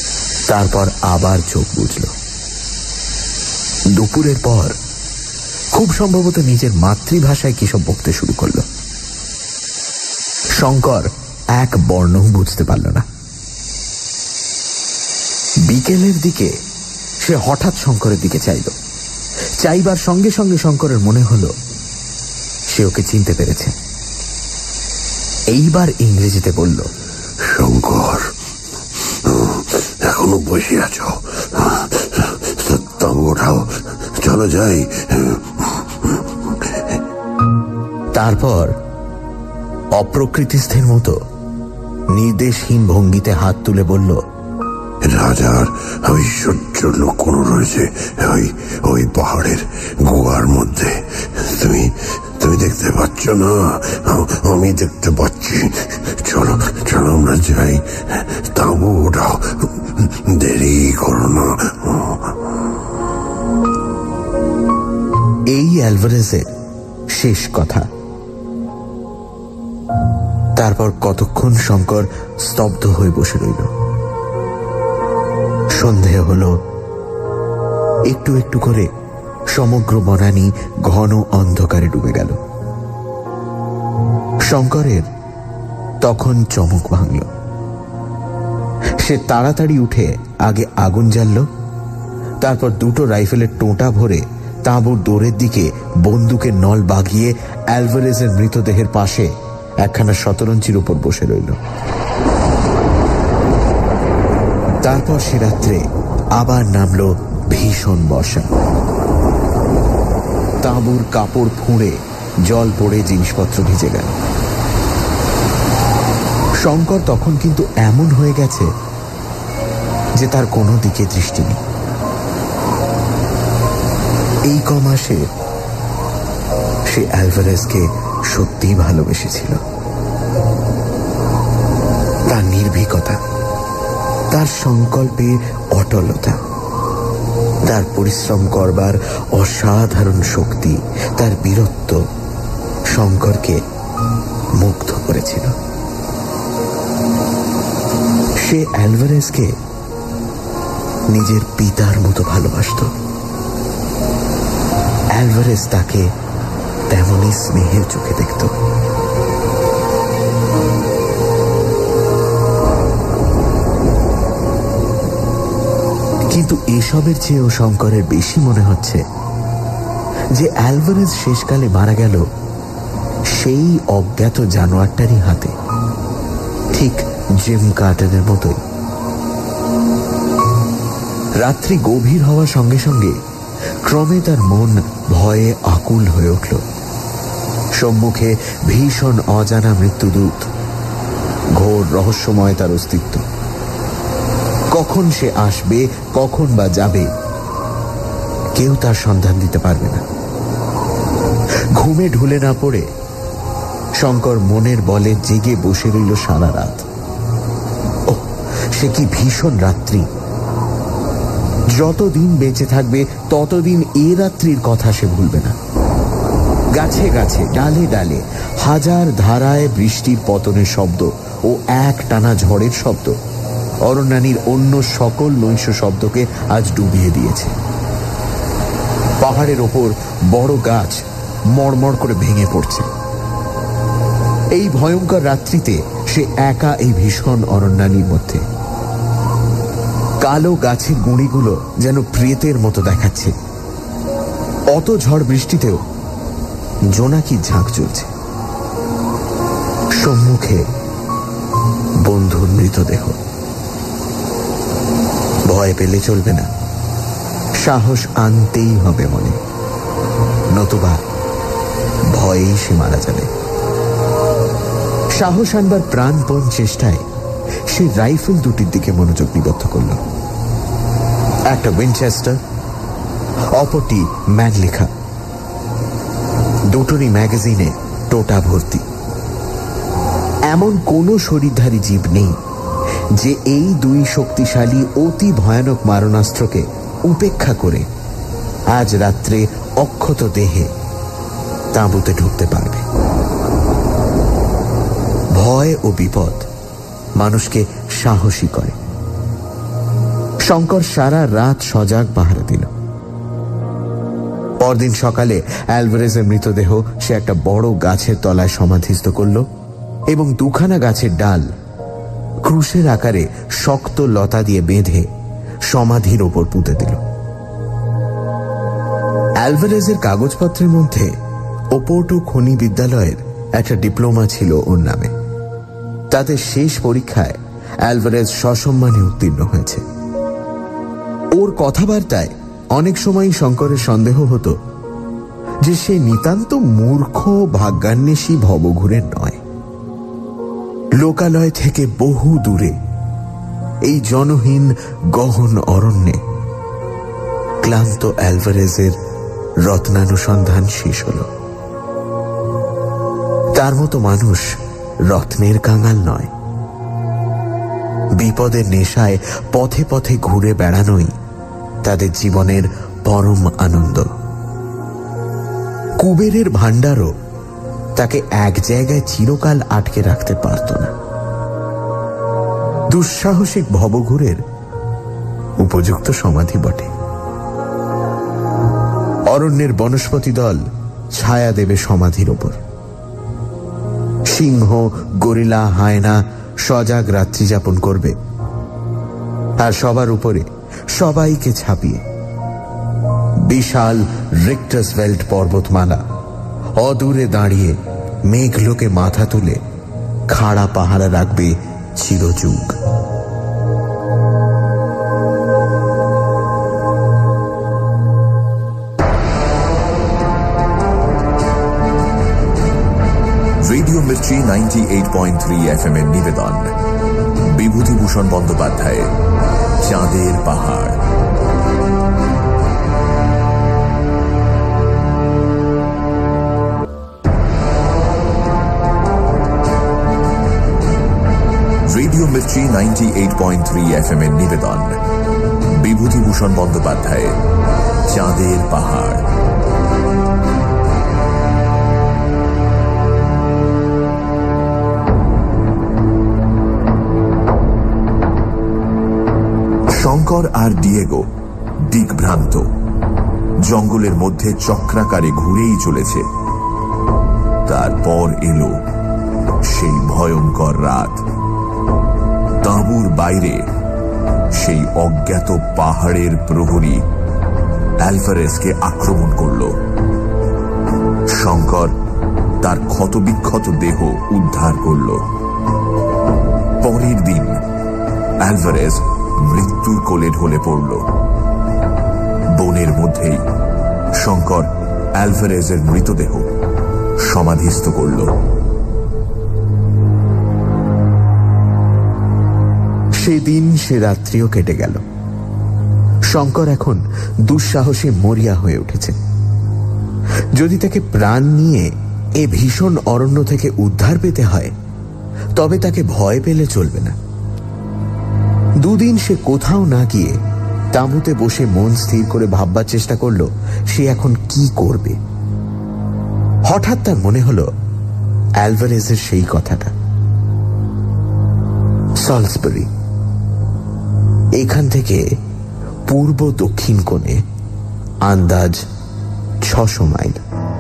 তারপর আবার চোখ বুজল। দুপুরের পর খুব সম্ভবত নিজের মাতৃভাষায় কিসব বকতে শুরু করল। শঙ্কর এক বর্ণও বুঝতে পারল না। বিকেলের দিকে সে হঠাৎ শঙ্করের দিকে চাইল। চাইবার সঙ্গে সঙ্গে শঙ্করের মনে হল সে ওকে চিনতে পেরেছে। এইবার ইংরেজিতে বলল, শঙ্কর, এখনো বসে আছো? তাঁবু ওঠাও, চলো যাই। তারপর অপ্রকৃতিস্থের মতো নির্দেশহীন ভঙ্গিতে হাত তুলে বলল, রাজার ঐশ্বর্য লুকোনো রয়েছে ওই পাহাড়ের গুহার মধ্যে। তুমি দেখতে পাচ্ছ না? আমি দেখতে পাচ্ছি। চলো চলো আমরা যাই, তাঁবু ওঠাও, দেরি করো না। এই অ্যালভারেজের শেষ কথা। তারপর কতক্ষণ শঙ্কর স্তব্ধ হয়ে বসে রইল। সন্ধে হল। একটু একটু করে সমগ্র বনানী ঘন অন্ধকারে ডুবে গেল। শঙ্করের তখন চমক ভাঙল। সে তাড়াতাড়ি উঠে আগে আগুন জ্বালল, তারপর দুটো রাইফেলের টোঁটা ভরে তাঁবুর দোরের দিকে বন্দুকের নল বাগিয়ে অ্যালভারেজের মৃতদেহের পাশে একখানা শতরঞ্চির উপর বসে রইল। তারপর সে রাত্রে আবার নামল ভীষণ বর্ষা। তাঁবুর কাপড় ফুঁড়ে জল পড়ে জিনিসপত্র ভিজে গেল। শঙ্কর তখন কিন্তু এমন হয়ে গেছে যে তার কোনো দিকে দৃষ্টি নেই। এই কমাসে সে অ্যালভারেজকে সত্যিই ভালোবেসেছিল। তার নির্ভীকতা, তার সংকল্পে অটলতা, তার পরিশ্রম করবার অসাধারণ শক্তি, তার বীরত্ব শঙ্করকে মুগ্ধ করেছিল। সে অ্যালভারেজকে নিজের পিতার মতো ভালোবাসত। অ্যালভারেজ তাকে তেমনই স্নেহের চোখে দেখত। কিন্তু এসবের চেয়েও শঙ্করের বেশি মনে হচ্ছে যে অ্যালভারেজ শেষকালে মারা গেল সেই অজ্ঞাত জানোয়ারটারই হাতে, ঠিক জিম কার্টনের মতোই। রাত্রি গভীর হওয়ার সঙ্গে সঙ্গে ক্রমে তার মন ভয়ে আকুল হয়ে উঠল। সম্মুখে ভীষণ অজানা মৃত্যুদূত, ঘোর রহস্যময় তার অস্তিত্ব। কখন সে আসবে, কখন বা যাবে, কেউ তার সন্ধান দিতে পারবে না। ঘুমে ঢুলে না পড়ে শঙ্কর মনের বলে জেগে বসে রইল সারা রাত। ও সে কি ভীষণ রাত্রি! যতদিন বেঁচে থাকবে ততদিন এ রাত্রির কথা সে ভুলবে না। গাছে গাছে, ডালে ডালে হাজার ধারায় বৃষ্টির পতনের শব্দ ও এক টানা ঝড়ের শব্দ অরণ্যানীর অন্য সকল নৈশ শব্দকে আজ ডুবিয়ে দিয়েছে। পাহাড়ের ওপর বড় গাছ মড়মড় করে ভেঙে পড়ছে। এই ভয়ঙ্কর রাত্রিতে সে একা এই ভীষণ অরণ্যানীর মধ্যে। কালো গাছের গুঁড়িগুলো যেন প্রেতের মতো দেখাচ্ছে। অত ঝড় বৃষ্টিতেও জোনাকির ঝাঁক চলছে। সম্মুখে বন্ধুর মৃতদেহ। ভয় পেলে চলবে না, সাহস আনতেই হবে মনে, নতুবা ভয়েই সে মারা যাবে। সাহস আনবার প্রাণপণ চেষ্টায় সে রাইফেল দুটির দিকে মনোযোগ নিবদ্ধ করল। একটা উইনচেস্টার, অপরটি ম্যানলেখা। দুটোরই ম্যাগাজিনে টোটা ভর্তি। এমন কোনো শরীরধারী জীব নেই যে এই দুই শক্তিশালী অতি ভয়ানক মারণাস্ত্রকে উপেক্ষা করে আজ রাত্রে অক্ষত দেহে তাঁবুতে ঢুকতে পারবে। ভয় ও বিপদ মানুষকে সাহসী করে। শঙ্কর সারা রাত সজাগ পাহারা দিল। পরদিন সকালে অ্যালভারেজের মৃতদেহ সে একটা বড় গাছের তলায় সমাধিস্থ করল এবং দুখানা গাছের ডাল ক্রুশের আকারে শক্ত লতা দিয়ে বেঁধে সমাধির ওপর পুঁতে দিল। অ্যালভারেজের কাগজপত্রের মধ্যে ওপোর্টো খনি বিদ্যালয়ের একটা ডিপ্লোমা ছিল ওর নামে। তাতে শেষ পরীক্ষায় অ্যালভারেজ সসম্মানে উত্তীর্ণ হয়েছে। ওর কথাবার্তায় অনেক সময়ই শঙ্করের সন্দেহ হতো যে সে নিতান্ত মূর্খ ভাগ্যান্বেষী ভবঘুরে নয়। লোকালয় থেকে বহু দূরে এই জনহীন গহন অরণ্যে ক্লান্ত অ্যালভারেজের রত্নানুসন্ধান শেষ হল। তার মতো মানুষ রত্নের কাঙাল নয়। বিপদের নেশায় পথে পথে ঘুরে বেড়ানোই তাদের জীবনের পরম আনন্দ। কুবেরের ভাণ্ডারও তাকে এক জায়গায় চিরকাল আটকে রাখতে পারত না। দুঃসাহসিক ভবঘুরের উপযুক্ত সমাধি বটে। অরণ্যের বনস্পতি দল ছায়া দেবে সমাধির ওপর। সিংহ, গরিলা, হায়না সজাগ রাত্রি যাপন করবে, আর সবার উপরে সবাইকে ছাপিয়ে বিশাল রিক্টাসভেল্ট পর্বতমালা অদূরে দাঁড়িয়ে মেঘলোকে মাথা তুলে খাড়া পাহারা রাখবে চিরযুগ। রেডিও মির্চি 98.3 FM এর নিবেদন বিভূতিভূষণ বন্দ্যোপাধ্যায়ের চাঁদের পাহাড়। রেডিও মির্চি 98.3 FM এর নিবেদন বিভূতিভূষণ বন্দ্যোপাধ্যায়ের চাঁদের পাহাড়। শঙ্কর আর ডিয়েগো দিকভ্রান্ত, জঙ্গলের মধ্যে চক্রাকারে ঘুরেই চলেছে। তারপর এলো সেই ভয়ঙ্কর রাত। তাঁবুর বাইরে সেই অজ্ঞাত পাহাড়ের প্রহরী অ্যালভারেজকে আক্রমণ করল। শঙ্কর তার ক্ষতবিক্ষত দেহ উদ্ধার করল। পরের দিন অ্যালভারেজ মৃত্যুর কোলে ঢলে পড়ল। বনের মধ্যেই শঙ্কর অ্যালভারেজের মৃতদেহ সমাধিস্থ করল। সেদিন সে রাত্রিও কেটে গেল। শঙ্কর এখন দুঃসাহসে মরিয়া হয়ে উঠেছে। যদি তাকে প্রাণ নিয়ে এ ভীষণ অরণ্য থেকে উদ্ধার পেতে হয়, তবে তাকে ভয় পেলে চলবে না। দুদিন সে কোথাও না গিয়ে তাঁবুতে বসে মন স্থির করে ভাববার চেষ্টা করল সে এখন কি করবে। হঠাৎ তার মনে হলো অ্যালভারেজের সেই কথাটা। সলসবেরি, এখান থেকে পূর্ব দক্ষিণ কোণে আন্দাজ 600 মাইল।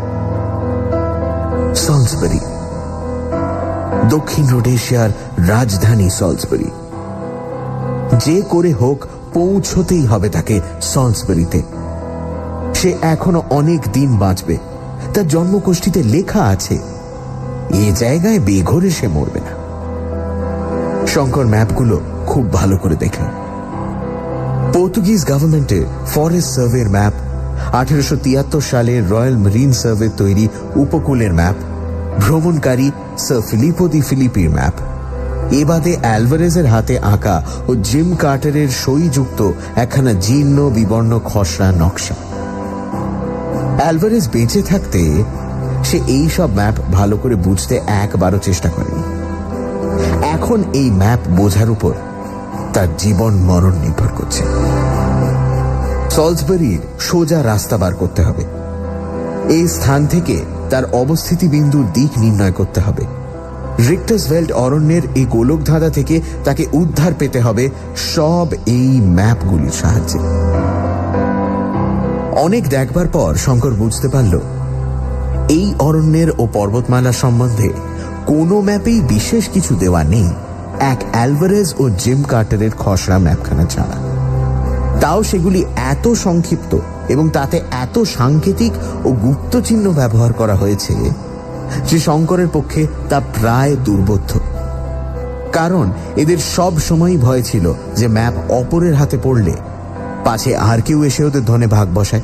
সলসবেরি, দক্ষিণ রোডেশিয়ার রাজধানী সলসবেরি। যে করে হোক পৌঁছতেই হবে তাকে সলসবেরিতে। সে এখনো অনেক দিন বাঁচবে, তার জন্মকোষ্ঠীতে লেখা আছে। এ জায়গায় বেঘরে সে মরবে না। শঙ্কর ম্যাপগুলো খুব ভালো করে দেখল। পর্তুগিজ গভর্নমেন্টের ফরেস্ট সার্ভের ম্যাপ, 1873 সালে রয়্যাল মেরিন সার্ভে তৈরি উপকূলের ম্যাপ, ভ্রমণকারী স্যার ফিলিপো দি ফিলিপির ম্যাপ, এ বাদে অ্যালভারেজের হাতে আঁকা ও জিম কার্টারের সইযুক্ত একখানা জীর্ণ বিবর্ণ খসড়া নকশা। অ্যালভারেজ বেঁচে থাকতে সে এই সব ম্যাপ ভালো করে বুঝতে একবারও চেষ্টা করেনি। এখন এই ম্যাপ বোঝার উপর তার জীবন মরণ নির্ভর করছে। সলসবেরির সোজা রাস্তা বার করতে হবে। এই স্থান থেকে তার অবস্থিতি বিন্দুর দিক নির্ণয় করতে হবে। রিক্টাসভেল্ট অরণ্যের এই গোলকধাঁধা থেকে তাকে উদ্ধার পেতে হবে সব এই ম্যাপগুলির সাহায্যে। অনেক দেখবার পর শঙ্কর বুঝতে পারল এই অরণ্যের ও পর্বতমালা সম্বন্ধে কোনো ম্যাপেই বিশেষ কিছু দেওয়া নেই, এক অ্যালভারেজ ও জিম কার্টারের খসড়া ম্যাপখানা ছাড়া। তাও সেগুলি এত সংক্ষিপ্ত এবং তাতে এত সাংকেতিক ও গুপ্ত চিহ্ন ব্যবহার করা হয়েছে যে শঙ্করের পক্ষে তা প্রায় দুর্বোধ্য। কারণ এদের সব সময়ই ভয় ছিল যে ম্যাপ অপরের হাতে পড়লে পাছে আর কেউ এসে ওদের ধনে ভাগ বসায়।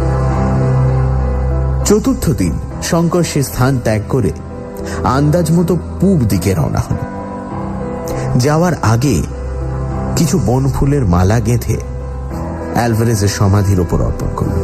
চতুর্থ দিন শঙ্কর সে স্থান ত্যাগ করে আন্দাজ মতো পূব দিকে রওনা হল। যাওয়ার আগে কিছু বনফুলের মালা গেঁথে অ্যালভারেজের সমাধির ওপর অর্পণ করল।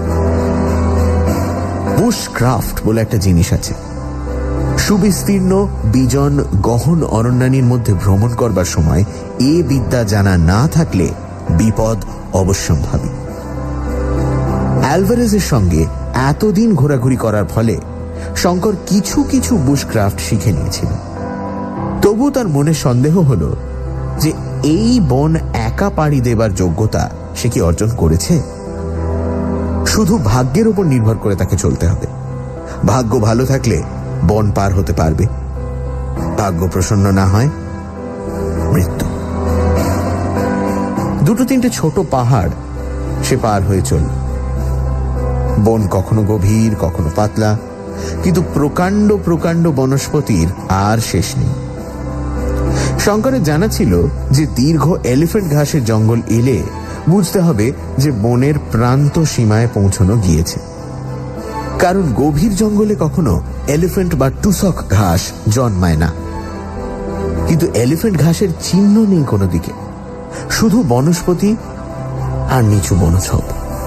বুশ ক্রাফট বলে একটা জিনিস আছে। সুবিস্তীর্ণ বিজন গহন অরণ্যানীর মধ্যে ভ্রমণ করবার সময় এ বিদ্যা জানা না থাকলে বিপদ অবশ্যম্ভাবী। অ্যালভারেজের সঙ্গে এতদিন ঘোরাঘুরি করার ফলে শঙ্কর কিছু কিছু বুশক্রাফট শিখে নিয়েছিল। তবু তার মনে সন্দেহ হল যে এই বন একা পাড়ি দেবার যোগ্যতা সে কি অর্জন করেছে। শুধু ভাগ্যের উপর নির্ভর করে তাকে চলতে হবে। ভাগ্য ভালো থাকলে বন পার হতে পারবে, ভাগ্য প্রসন্ন না হয় মৃত্যু। দুটো তিনটে ছোট পাহাড় সে পার হয়ে চলল। বন কখনো গভীর কখনো পাতলা, কিন্তু প্রকাণ্ড প্রকাণ্ড বনস্পতির আর শেষ নেই। শঙ্করের জানা ছিল যে দীর্ঘ এলিফ্যান্ট ঘাসের জঙ্গল এলে বুঝতে হবে যে বনের প্রান্ত সীমায় পৌঁছানো গিয়েছে। কারণ গভীর জঙ্গলে কখনো এলিফ্যান্ট বা টুসক ঘাস জন্মায় না। কিন্তু এলিফ্যান্ট ঘাসের চিহ্ন নেই কোনো দিকে, শুধু বনস্পতি আর নিচু বনঝোপ।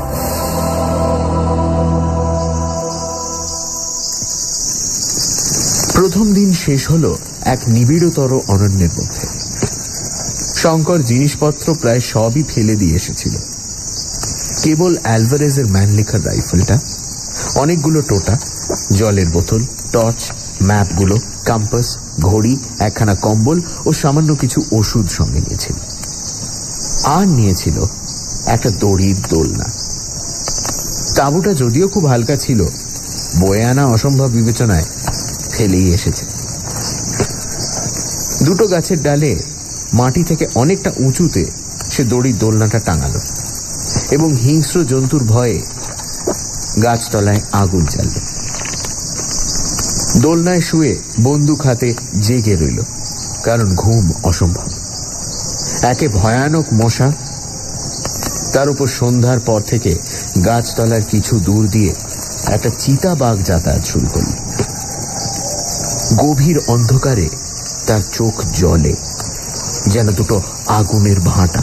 প্রথম দিন শেষ হলো এক নিবিড়তর অরণ্যের মধ্যে। শঙ্কর জিনিসপত্র প্রায় সবই ফেলে দিয়ে এসেছিল। কেবল অ্যালভারেজের ম্যানলিখার রাইফেলটা, অনেকগুলো টোটা, জলের বোতল, টর্চ, ম্যাপগুলো, কম্পাস, ঘড়ি, একখানা কম্বল ও সামান্য কিছু ওষুধ সঙ্গে নিয়েছিল। আর নিয়েছিল একটা দড়ির দোলনা। তাঁবুটা যদিও খুব হালকা ছিল, বয়ে আনা অসম্ভব বিবেচনায় ফেলেই এসেছে। দুটো গাছের ডালে মাটি থেকে অনেকটা উঁচুতে সে দড়ির দোলনাটা টাঙালো এবং হিংস্র জন্তুর ভয়ে গাছতলায় আগুন জ্বালল। দোলনায় শুয়ে বন্দুক হাতে জেগে রইল, কারণ ঘুম অসম্ভব। একে ভয়ানক মশা, তার উপর সন্ধ্যার পর থেকে গাছতলার কিছু দূর দিয়ে একটা চিতাবাঘ যাতায়াত শুরু করল। গভীর অন্ধকারে তার চোখ জ্বলে যেন দুটো আগুনের ভাঁটা।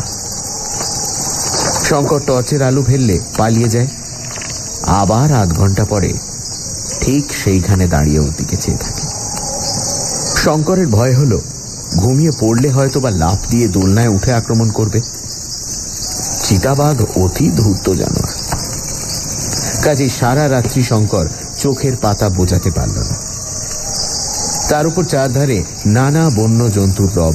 শঙ্কর টর্চের আলো ফেললে পালিয়ে যায়, আবার আধ ঘন্টা পরে ঠিক সেইখানে দাঁড়িয়ে ওর দিকে চেয়ে থাকে। শঙ্করের ভয় হলো ঘুমিয়ে পড়লে হয়তো বা লাফ দিয়ে দোলনায় উঠে আক্রমণ করবে। চিতাবাঘ অতি ধূর্ত জানোয়ার, কাজেই সারা রাত্রি শঙ্কর চোখের পাতা বোঝাতে পারল না। তার উপর চারধারে নানা বন্য জন্তুর রব।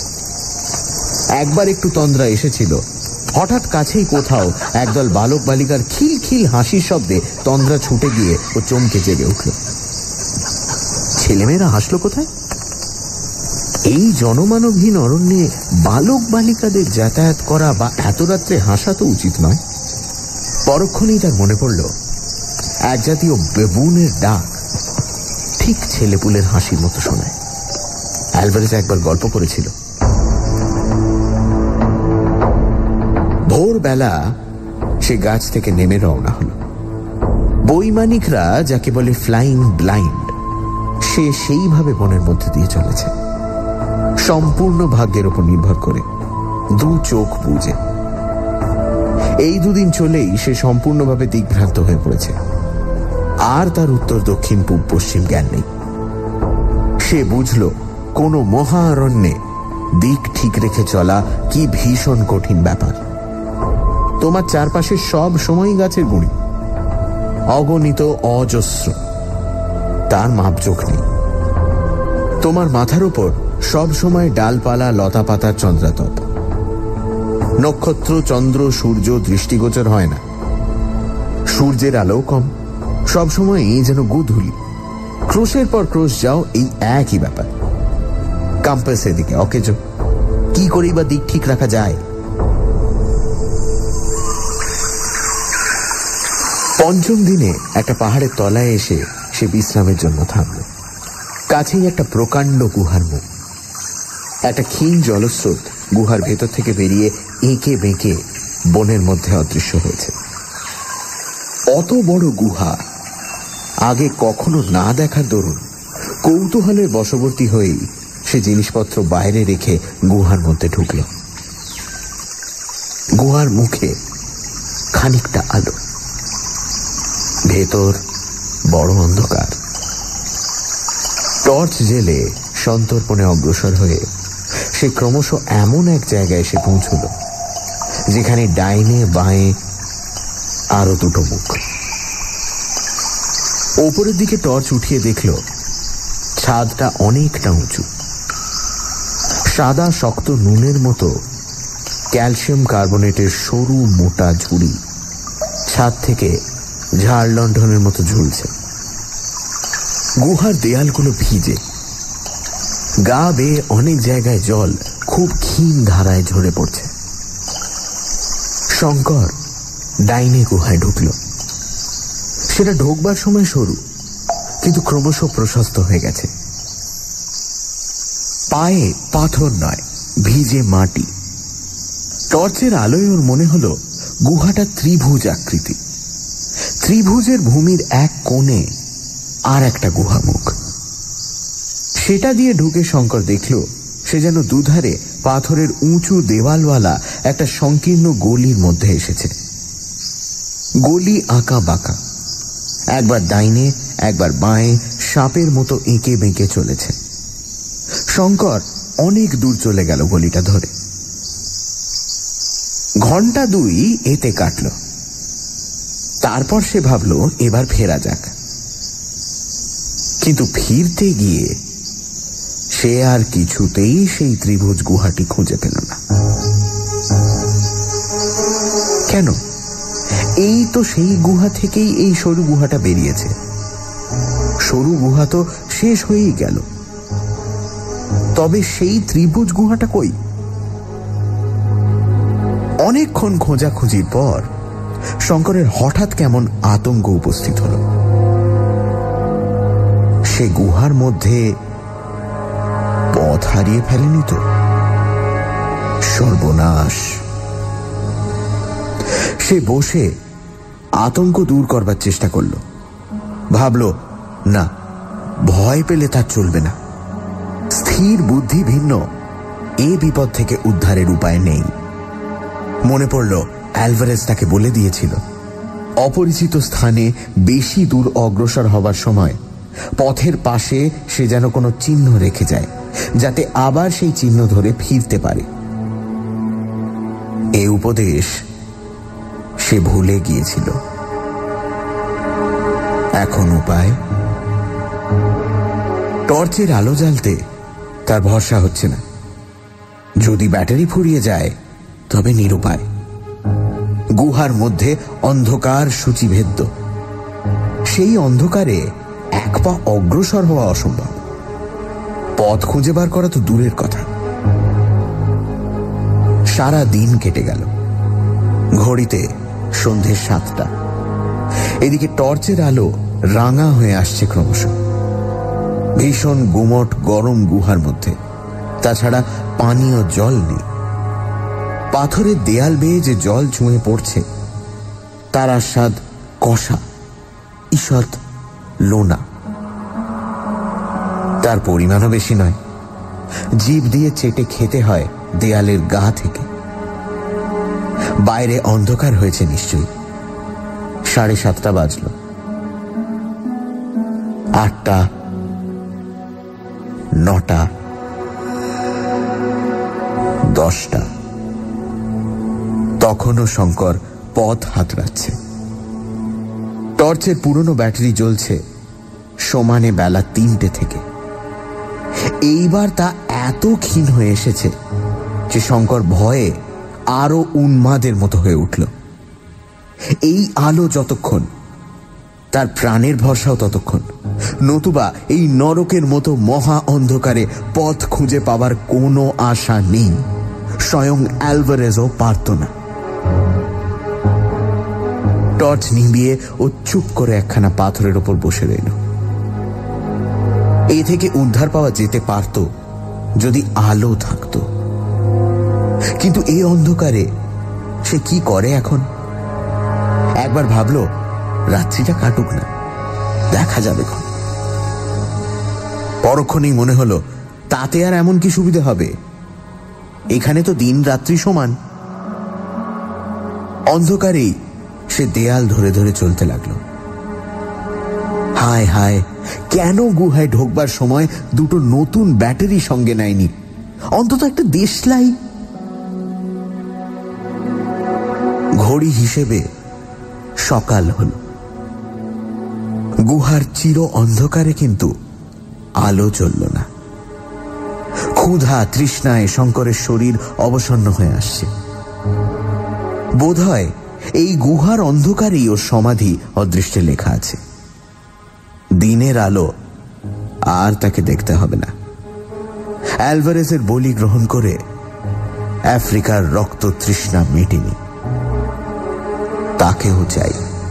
একবার একটু তন্দ্রা এসেছিল, হঠাৎ কাছেই কোথাও একদল বালক বালিকার খিলখিল হাসির শব্দে তন্দ্রা ছুটে গিয়ে ও চমকে জেগে উঠল। ছেলেমেয়েরা হাসলো কোথায়? এই জনমানবহীন অরণ্যে বালক বালিকাদের যাতায়াত করা বা এত রাত্রে হাসা তো উচিত নয়। পরক্ষণেই তার মনে পড়ল এক জাতীয় বেবুনের ডাক ঠিক ছেলেপুলের হাসির মতো শোনায়। অ্যালভারেজ একবার গল্প করেছিল। ভোরবেলা সে গাছ থেকে নেমে রওনা হল। বৈমানিকরা যাকে বলে ফ্লাইং ব্লাইন্ড, সে সেইভাবে বনের মধ্যে দিয়ে চলেছে, সম্পূর্ণ ভাগ্যের উপর নির্ভর করে, দু চোখ বুঝে। এই দুদিন চলেই সে সম্পূর্ণভাবে দিকভ্রান্ত হয়ে পড়েছে। আর তার উত্তর দক্ষিণ পূব পশ্চিম জ্ঞান নেই। সে বুঝল কোন মহারণ্যে দিক ঠিক রেখে চলা কি ভীষণ কঠিন ব্যাপার। তোমার চারপাশে সব সময় গাছের গুঁড়ি, অগণিত অজস্র, তার মাপজোক নেই। তোমার মাথার উপর সব সময় ডালপালা লতা পাতার চন্দ্রাতপ। নক্ষত্র চন্দ্র সূর্য দৃষ্টিগোচর হয় না। সূর্যের আলো কম, সবসময়ই যেন গোধূলি। ক্রোশের পর ক্রোশ যাও, এই একই ব্যাপার। কম্পাস এদিকে অকেজো, কি করেই বা দিক ঠিক রাখা যায়? পঞ্চম দিনে একটা পাহাড়ের তলায় এসে সে বিশ্রামের জন্য থামল। কাছেই একটা প্রকাণ্ড গুহার মুখ। একটা ক্ষীণ জলস্রোত গুহার ভেতর থেকে বেরিয়ে এঁকে বেঁকে বনের মধ্যে অদৃশ্য হয়েছে। অত বড় গুহা আগে কখনো না দেখার দরুন কৌতূহলের বশবর্তী হয়েই সে জিনিসপত্র বাইরে রেখে গুহার মধ্যে ঢুকল। গুহার মুখে খানিকটা আলো, ভেতর বড় অন্ধকার। টর্চ জেলে সন্তর্পণে অগ্রসর হয়ে সে ক্রমশ এমন এক জায়গায় এসে পৌঁছল যেখানে ডাইনে বাঁয়ে আরো দুটো মুখ। ওপরের দিকে টর্চ উঠিয়ে দেখল ছাদটা অনেকটা উঁচু। সাদা শক্ত নুনের মতো ক্যালসিয়াম কার্বনেটের সরু মোটা ঝুড়ি ছাদ থেকে ঝাড় লণ্ঠনের মতো ঝুলছে। গুহার দেয়ালগুলো ভিজে, গা বেয়ে অনেক জায়গায় জল খুব ক্ষীণ ধারায় ঝরে পড়ছে। শঙ্কর ডাইনে গুহায় ঢুকল। সেটা ঢোকবার সময় সরু, কিন্তু ক্রমশ প্রশস্ত হয়ে গেছে। পায়ে পাথর নয়, ভিজে মাটি। টর্চের আলোয় ওর মনে হলো গুহাটা ত্রিভুজ আকৃতি। ত্রিভুজের ভূমির এক কোণে আর একটা গুহামুখ। সেটা দিয়ে ঢুকে শঙ্কর দেখল সে যেন দুধারে পাথরের উঁচু দেওয়ালওয়ালা একটা সংকীর্ণ গলির মধ্যে এসেছে। গলি আঁকা বাঁকা, একবার ডাইনে একবার বাঁয়ে সাপের মতো এঁকে বেঁকে চলেছে। শঙ্কর অনেক দূর চলে গেল গলিটা ধরে। ঘন্টা দুই এতে কাটল। তারপর সে ভাবল এবার ফেরা যাক, কিন্তু ফিরতে গিয়ে সে আর কিছুতেই সেই ত্রিভুজ গুহাটি খুঁজে পেল না। কেন? এই তো সেই গুহা থেকেই এই সরু গুহাটা বেরিয়েছে। সরু গুহা তো শেষ হয়েই গেল, তবে সেই ত্রিভুজ গুহাটা কই? অনেকক্ষণ খোঁজাখুঁজির পর শঙ্করের হঠাৎ কেমন আতঙ্ক উপস্থিত হল। সে গুহার মধ্যে পথ হারিয়ে ফেলেনি তো? সর্বনাশ! সে বসে আতঙ্ক দূর করবার চেষ্টা করল। ভাবল, না, ভয় পেলে তার চলবে না। স্থির বুদ্ধি ভিন্ন এ বিপদ থেকে উদ্ধারের উপায় নেই। মনে পড়ল অ্যালভারেজ তাকে বলে দিয়েছিল, অপরিচিত স্থানে বেশি দূর অগ্রসর হবার সময় পথের পাশে সে যেন কোনো চিহ্ন রেখে যায়, যাতে আবার সেই চিহ্ন ধরে ফিরতে পারে। এ উপদেশ সে ভুলে গিয়েছিল। এখন উপায়? টর্চের আলো জ্বালতে তার ভরসা হচ্ছে না। যদি ব্যাটারি ফুরিয়ে যায় তবে নিরুপায়। গুহার মধ্যে অন্ধকার সূচিভেদ্য। সেই অন্ধকারে এক পা অগ্রসর হওয়া অসম্ভব। পথ খুঁজে বার করা তো দূরের কথা। সারা দিন কেটে গেল। ঘড়িতে সন্ধে 7টা। এদিকে টর্চের আলো রাঙা হয়ে আসছে ক্রমশ। ভীষণ গুমট গরম গুহার মধ্যে, তাছাড়া পানীয় জল নেই। পাথরের দেয়াল বেয়ে যে জল ছুঁয়ে পড়ছে তার আস্বাদ কষা, ঈষৎ লোনা। তার পরিমাণও বেশি নয়। জিভ দিয়ে চেটে খেতে হয় দেয়ালের গা থেকে। বাইরে অন্ধকার হয়েছে নিশ্চয়ই। 7:30 বাজল। 8টা, 9টা, 10টা। তখনও শঙ্কর পথ হাতড়াচ্ছে। টর্চের পুরনো ব্যাটারি জ্বলছে সমানে বেলা 3টে থেকে। এইবার তা এত ক্ষীণ হয়ে এসেছে যে শঙ্কর ভয়ে আরো উন্মাদের মতো হয়ে উঠল। এই আলো যতক্ষণ, তার প্রাণের ভরসাও ততক্ষণ। নতুবা এই নরকের মতো মহা অন্ধকারে পথ খুঁজে পাবার কোনো আশা নেই। স্বয়ং অ্যালভারেজও পারত না। টর্চ নিভিয়ে ও চুপ করে একখানা পাথরের ওপর বসে রইল। এ থেকে উদ্ধার পাওয়া যেতে পারত যদি আলো থাকত, কিন্তু এই অন্ধকারে সে কি করে এখন? একবার ভাবল রাত্রিটা কাটুক না, দেখা যাবে। পরক্ষণেই মনে হলো তাতে আর এমন কি সুবিধা হবে, এখানে তো দিন রাত্রি সমান। অন্ধকারেই সে দেয়াল ধরে ধরে চলতে লাগলো। হায় হায়, কেন গুহায় ঢোকবার সময় দুটো নতুন ব্যাটারি সঙ্গে নেয়নি, অন্তত একটা দেশলাই। ঘড়ি হিসেবে সকাল হল। গুহার চির অন্ধকারে কিন্তু আলো জ্বলল না। ক্ষুধা তৃষ্ণায় শঙ্করের শরীর অবসন্ন হয়ে আসছে। বোধহয় এই গুহার অন্ধকারেই ওর সমাধি অদৃষ্টে লেখা আছে। দিনের আলো আর তাকে দেখতে হবে না। অ্যালভারেজের বলি গ্রহণ করে আফ্রিকার রক্ত তৃষ্ণা মেটেনি, তাকেও চাই।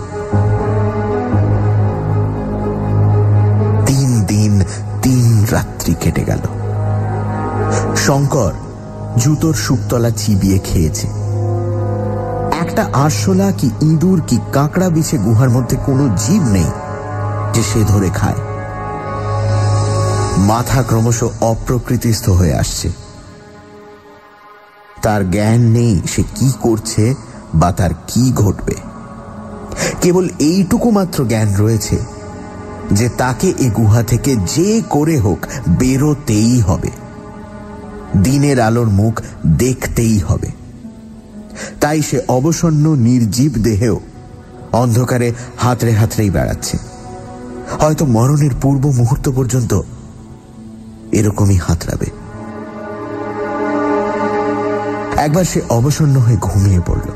3 দিন 3 রাত্রি কেটে গেল। শঙ্কর জুতোর সুপতলা চিবিয়ে খেয়েছে। একটা আরশোলা কি ইঁদুর কি কাঁকড়া বিছে গুহার মধ্যে কোনো জীব নেই যে সে ধরে খায়। মাথা ক্রমশ অপ্রকৃতিস্থ হয়ে আসছে। তার জ্ঞান নেই সে কি করছে বা তার কি ঘটবে। কেবল এইটুকু মাত্র জ্ঞান রয়েছে যে তাকে এ গুহা থেকে যে করে হোক বেরোতেই হবে, দিনের আলোর মুখ দেখতেই হবে। তাই সে অবসন্ন নির্জীব দেহেও অন্ধকারে হাতড়ে হাতড়েই বেড়াচ্ছে। হয়তো মরণের পূর্ব মুহূর্ত পর্যন্ত এরকমই হাতড়াবে। একবার সে অবসন্ন হয়ে ঘুমিয়ে পড়ল।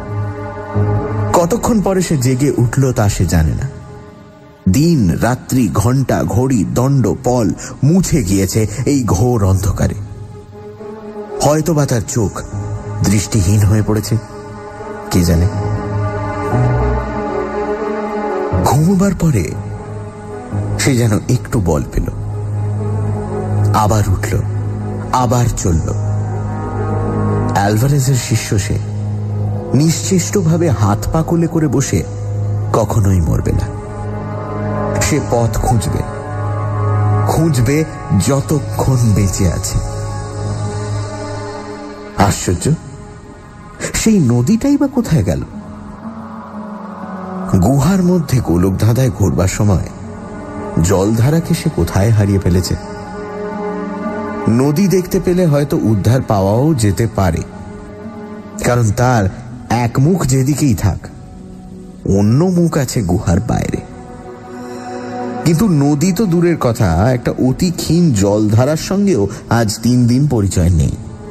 কতক্ষণ পরে সে জেগে উঠল তা সে জানে না। দিন রাত্রি ঘন্টা ঘড়ি দণ্ড পল মুছে গিয়েছে এই ঘোর অন্ধকারে। হয়তো বা তার চোখ দৃষ্টিহীন হয়ে পড়েছে, কে জানে। ঘুমোবার পরে সে যেন একটু বল পেল। আবার উঠল, আবার চলল। অ্যালভারেজের শিষ্য সে, নিশ্চেষ্টভাবে হাত পা কোলে করে বসে কখনোই মরবে না। সে পথ খুঁজবে, খুঁজবে যতক্ষণ বেঁচে আছে। আশ্চর্য, সেই নদীটাই বা কোথায় গেল? গুহার মধ্যে গোলক ধাঁধায় ঘুরবার সময় জলধারাকে সে কোথায় হারিয়ে ফেলেছে। নদী দেখতে পেলে হয়তো উদ্ধার পাওয়াও যেতে পারে, কারণ তার এক মুখ যেদিকেই থাক, অন্য মুখ আছে গুহার বাইরে। কিন্তু নদী তো দূরের কথা, একটা অতি ক্ষীণ জলধারার সঙ্গেও আজ 3 দিন পরিচয় নেই।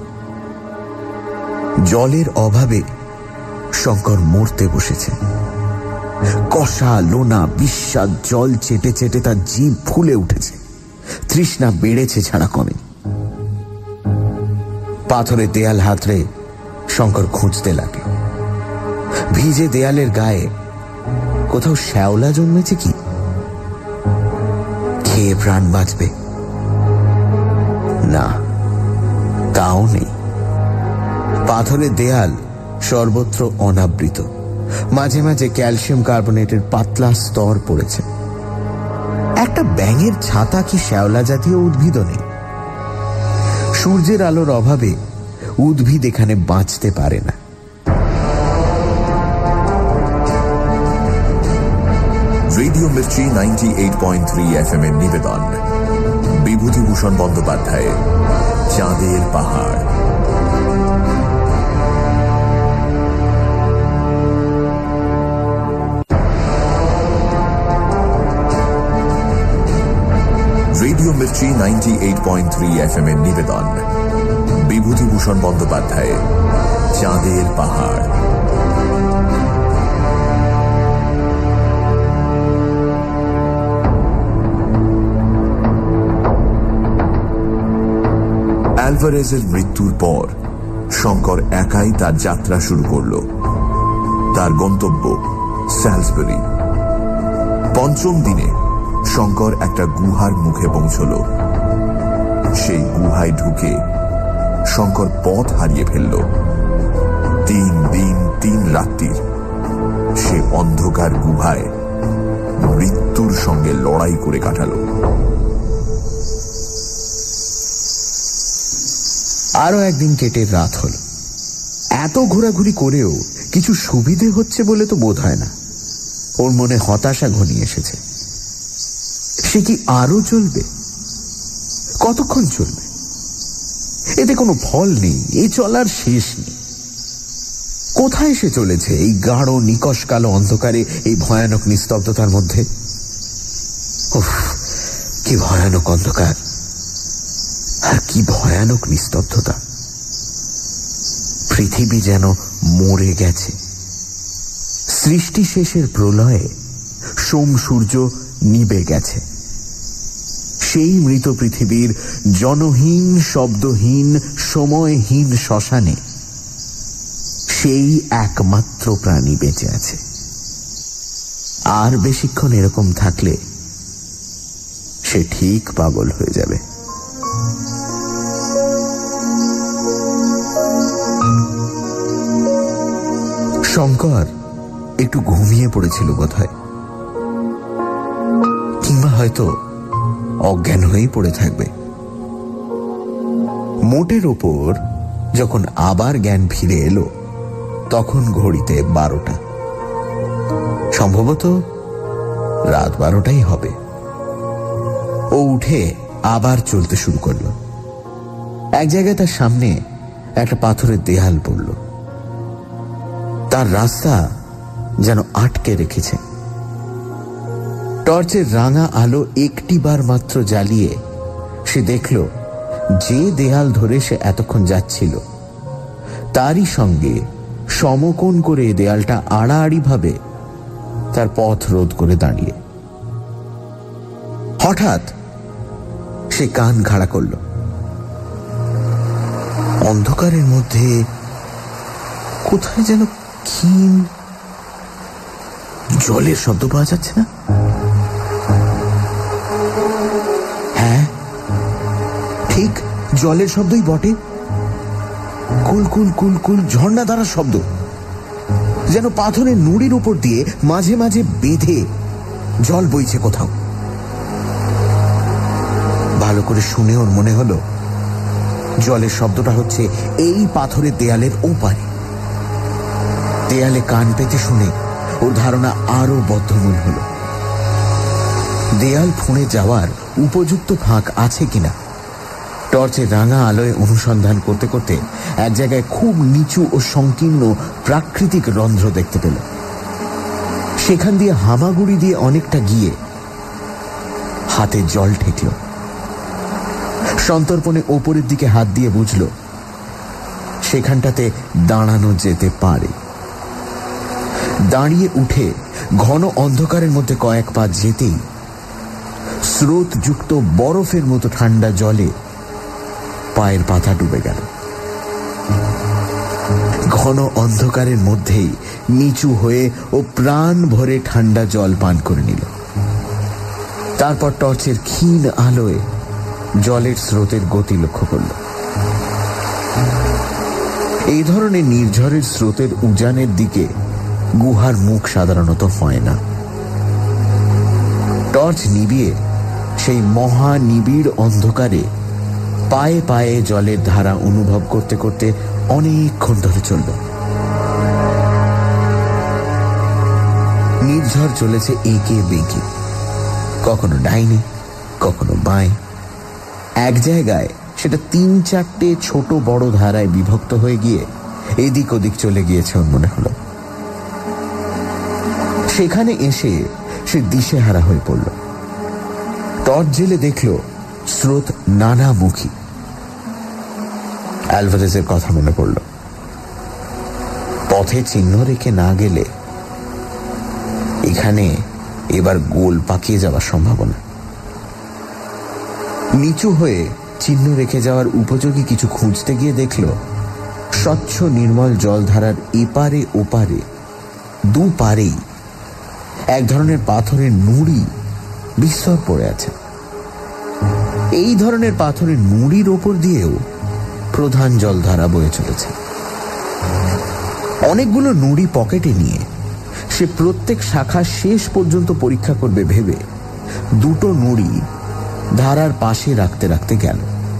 জলের অভাবে শঙ্কর মরতে বসেছে। কষা লোনা বিস্বাদ জল চেটে চেটে তার জিভ ফুলে উঠেছে। তৃষ্ণা বেড়েছে ছাড়া কমে। পাথরের দেয়াল হাতড়ে শঙ্কর খুঁজতে লাগে। ভিজে দেয়ালের গায়ে কোথাও শ্যাওলা জন্মেছে কি? খেয়ে প্রাণ বাঁচবে না, তাও নেই। পাথরের দেয়াল সর্বত্র অনাবৃত। মাঝে মাঝে ক্যালসিয়াম কার্বনেটের পাতলা স্তর পড়েছে। একটা ব্যাঙের ছাতা কি শ্যাওলা জাতীয় উদ্ভিদও নেই। সূর্যের আলোর অভাবে উদ্ভিদ এখানে বাঁচতে পারে না। রেডিও মির্চি 98.3 FM এর নিবেদন বিভূতিভূষণ বন্দ্যোপাধ্যায়ের চাঁদের পাহাড়। রেডিও মির্চি 98.3 FM এর নিবেদন বিভূতিভূষণ বন্দ্যোপাধ্যায়ের চাঁদের পাহাড়। অ্যালভারেজের মৃত্যুর পর শঙ্কর একাই তার যাত্রা শুরু করল। তার গন্তব্য স্যালসবেরি। পঞ্চম দিনে শঙ্কর একটা গুহার মুখে পৌঁছল। সেই গুহায় ঢুকে শঙ্কর পথ হারিয়ে ফেলল। 3 দিন 3 রাত্রির সে অন্ধকার গুহায় মৃত্যুর সঙ্গে লড়াই করে কাটাল। আরো একদিন কেটে রাত হল। এত ঘোরাঘুরি করেও কিছু সুবিধে হচ্ছে বলে তো বোধ হয় না। ওর মনে হতাশা ঘনিয়ে এসেছে। সে কি আরো চলবে? কতক্ষণ চলবে? এতে কোনো ফল নেই, এই চলার শেষ নেই। কোথায় সে চলেছে এই গাঢ় নিকষ কালো অন্ধকারে, এই ভয়ানক নিস্তব্ধতার মধ্যে? উফ, কি ভয়ানক অন্ধকার আর কি ভয়ানক নিস্তব্ধতা। পৃথিবী যেন মরে গেছে। সৃষ্টি শেষের প্রলয়ে সোম সূর্য নিবে গেছে। সেই মৃত পৃথিবীর জনহীন, শব্দহীন, সময়হীন শ্মশানে সেই একমাত্র প্রাণী বেঁচে আছে। আর বেশিক্ষণ এরকম থাকলে সে ঠিক পাগল হয়ে যাবে। শঙ্কর একটু ঘুমিয়ে পড়েছিল বোধহয়, কিংবা হয়তো অজ্ঞান হয়েই পড়ে থাকবে। মোটের ওপর যখন আবার জ্ঞান ফিরে এলো তখন ঘড়িতে 12টা, সম্ভবত রাত 12টাই হবে। ও উঠে আবার চলতে শুরু করলো। এক জায়গায় তার সামনে একটা পাথরের দেয়াল পড়ল। তার রাস্তা যেন আটকে রেখেছে। টর্চের রাঙা আলো একটিবার মাত্র জ্বালিয়ে সে দেখল যে দেয়াল ধরে সে এতক্ষণ যাচ্ছিল তারই সঙ্গে সমকোণ করে দেয়ালটা আড়াআড়ি ভাবে তার পথ রোধ করে দাঁড়িয়ে। হঠাৎ সে কান খাড়া করল। অন্ধকারের মধ্যে কোথায় যেন ক্ষীণ জলের শব্দ পাওয়া যাচ্ছে না? হ্যাঁ, ঠিক জলের শব্দই বটে। কুলকুল কুলকুল ঝর্ণা দ্বারা শব্দ, যেন পাথরের নুড়ির উপর দিয়ে মাঝে মাঝে বেঁধে জল বইছে কোথাও। ভালো করে শুনে ওর মনে হলো জলের শব্দটা হচ্ছে এই পাথরের দেয়ালের ওপারে। দেয়ালে কান পেতে শুনে ওর ধারণা আরো বদ্ধমূল হলো। দেয়াল ফুঁড়ে যাওয়ার উপযুক্ত ফাঁক আছে কিনা টর্চের রাঙা আলোয় অনুসন্ধান করতে করতে এক জায়গায় খুব নিচু ও সংকীর্ণ প্রাকৃতিক রন্ধ্র দেখতে পেল। সেখান দিয়ে হামাগুড়ি দিয়ে অনেকটা গিয়ে হাতে জল ঠেকল। সন্তর্পণে ওপরের দিকে হাত দিয়ে বুঝল সেখানটাতে দাঁড়ানো যেতে পারে। দাঁড়িয়ে উঠে ঘন অন্ধকারের মধ্যে কয়েক পা যেতেই স্রোতযুক্ত বরফের মতো ঠান্ডা জলে পায়ের পাতা ডুবে গেল। ঘন অন্ধকারের মধ্যেই নিচু হয়ে ও প্রাণ ভরে ঠান্ডা জল পান করে নিল। তারপর টর্চের ক্ষীণ আলোয় জলের স্রোতের গতি লক্ষ্য করল। এই ধরনের নির্ঝরের স্রোতের উজানের দিকে গুহার মুখ সাধারণত হয় না। টর্চ নিভিয়ে সেই মহা নিবিড় অন্ধকারে পায়ে পায়ে জলের ধারা অনুভব করতে করতে অনেকক্ষণ ধরে চলল। নির্ঝর চলেছে এঁকে বেঁকে, কখনো ডাইনে কখনো বাঁয়ে। এক জায়গায় সেটা 3-4টে ছোট বড় ধারায় বিভক্ত হয়ে গিয়ে এদিক ওদিক চলে গিয়েছে ওর মনে হলো। সেখানে এসে সে দিশেহারা হয়ে পড়ল। টর্চ জেলে দেখল স্রোত নানামুখী। অ্যালভারেজের কথা মনে পড়ল। পথে চিহ্ন রেখে না গেলে এখানে এবার গোল পাকিয়ে যাওয়ার সম্ভাবনা। নিচু হয়ে চিহ্ন রেখে যাওয়ার উপযোগী কিছু খুঁজতে গিয়ে দেখল স্বচ্ছ নির্মল জলধারার এপারে ওপারে দুপারেই এক ধরনের পাথরের নুড়ি বিস্তর পড়ে আছে। এই ধরনের পাথরের নুড়ির ওপর দিয়েও প্রধান জলধারা বয়ে চলেছে। অনেকগুলো নুড়ি পকেটে নিয়ে সে প্রত্যেক শাখা শেষ পর্যন্ত পরীক্ষা করবে ভেবে দুটো নুড়ি ধারার পাশে রাখতে রাখতে গেল।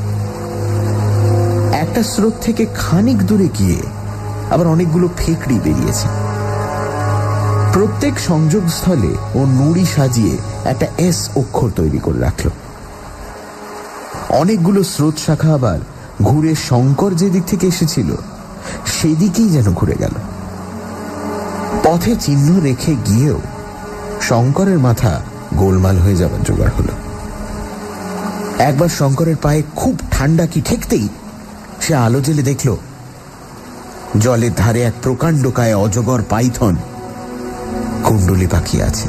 একটা স্রোত থেকে খানিক দূরে গিয়ে আবার অনেকগুলো ফেকড়ি বেরিয়েছে। প্রত্যেক সংযোগস্থলে ও নুড়ি সাজিয়ে একটা এস অক্ষর তৈরি করে রাখল। অনেকগুলো স্রোত শাখা আবার ঘুরে শঙ্কর যেদিক থেকে এসেছিল সেদিকেই যেন ঘুরে গেল। পথে চিহ্ন রেখে গিয়েও শঙ্করের মাথা গোলমাল হয়ে যাবার জোগাড় হলো। একবার শঙ্করের পায়ে খুব ঠান্ডা কি ঠেকতেই সে আলো জেলে দেখল জলের ধারে এক প্রকাণ্ডকায় অজগর পাইথন কুণ্ডলী পাখি আছে।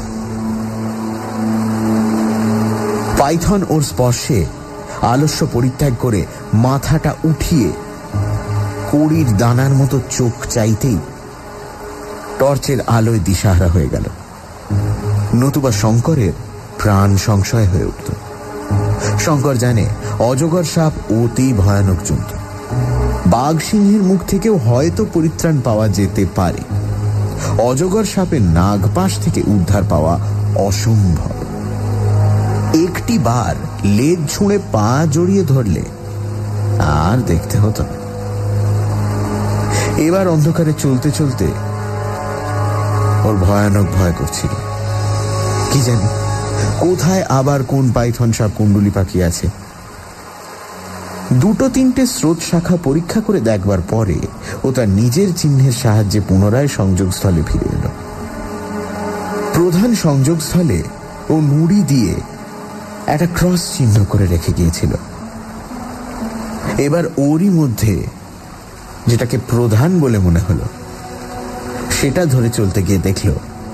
পাইথন ওর স্পর্শে আলস্য পরিত্যাগ করে মাথাটা উঠিয়ে কড়ির দানার মতো চোখ চাইতেই টর্চের আলোয় দিশাহারা হয়ে গেল। নতুবা শঙ্করের প্রাণ সংশয় হয়ে উঠত। শঙ্কর জানে অজগর সাপ অতি ভয়ানক জন্তু। বাঘ সিংহের মুখ থেকেও হয়তো পরিত্রাণ পাওয়া যেতে পারে, অজগর সাপের নাগপাশ থেকে উদ্ধার পাওয়া অসম্ভব। একটি বার লেজ ছুঁড়ে পা জড়িয়ে ধরলে আর দেখতে হতো না। এবার অন্ধকারে চলতে চলতে ওর ভয়ানক ভয় করছিল। কি জানি কোথায় আবার কোন পাইথন সাপ কুণ্ডলী পাখি আছে। দুটো তিনটে স্রোত শাখা পরীক্ষা করে দেখবার পরে ও তার নিজের চিহ্নের সাহায্যে পুনরায় সংযোগস্থলে ফিরে এল। প্রধান সংযোগস্থলে ও নুড়ি দিয়ে একটা ক্রস চিহ্ন করে রেখে গিয়েছিল। এবার ওরই মধ্যে যেটাকে প্রধান বলে মনে হলো সেটা ধরে চলতে গিয়ে দেখল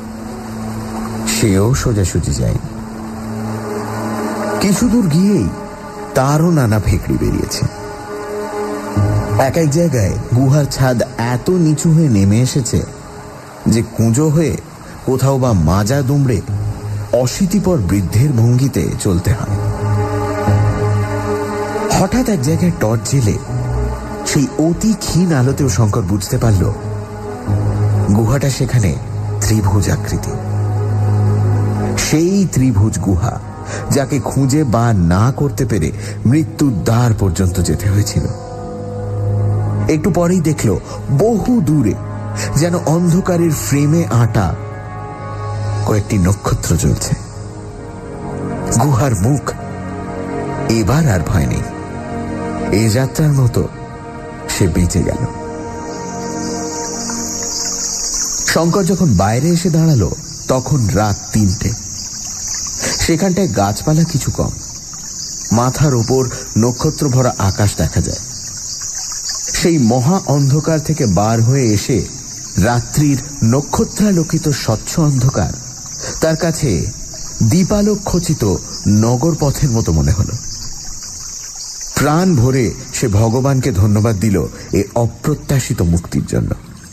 সেও সোজাসুজি যায়নি। কিছু দূর গিয়েই তারও নানা ফেকড়ি বেরিয়েছে। এক এক জায়গায় গুহার ছাদ এত নিচু হয়ে নেমে এসেছে যে কুঁজো হয়ে কোথাও বা মাজা দুমড়ে অশীতিপর বৃদ্ধের ভঙ্গিতে চলতে হয়। হঠাৎ এক জায়গায় টর্চ জেলে সেই অতি ক্ষীণ আলোতেও শঙ্কর বুঝতে পারল গুহাটা সেখানে ত্রিভুজ আকৃতি। সেই ত্রিভুজ গুহা যাকে খুঁজে বা না করতে পেরে মৃত্যুর দ্বার পর্যন্ত যেতে হয়েছিল। একটু পরেই দেখল বহু দূরে যেন অন্ধকারের ফ্রেমে আঁটা কয়েকটি নক্ষত্র জ্বলছে। গুহার মুখ এবার আর ভয় নেই। এ যাত্রার মতো সে বেঁচে গেল। শঙ্কর যখন বাইরে এসে দাঁড়ালো তখন রাত 3টে। সেখানটায় গাছপালা কিছু কম। মাথার ওপর নক্ষত্র ভরা আকাশ দেখা যায়। সেই মহা অন্ধকার থেকে বার হয়ে এসে রাত্রির নক্ষত্রালোকিত স্বচ্ছ অন্ধকার তার কাছে দীপালোক খচিত নগর পথের মতো মনে হলো। প্রাণ ভরে সে ভগবানকে ধন্যবাদ দিল এ অপ্রত্যাশিত মুক্তির জন্য।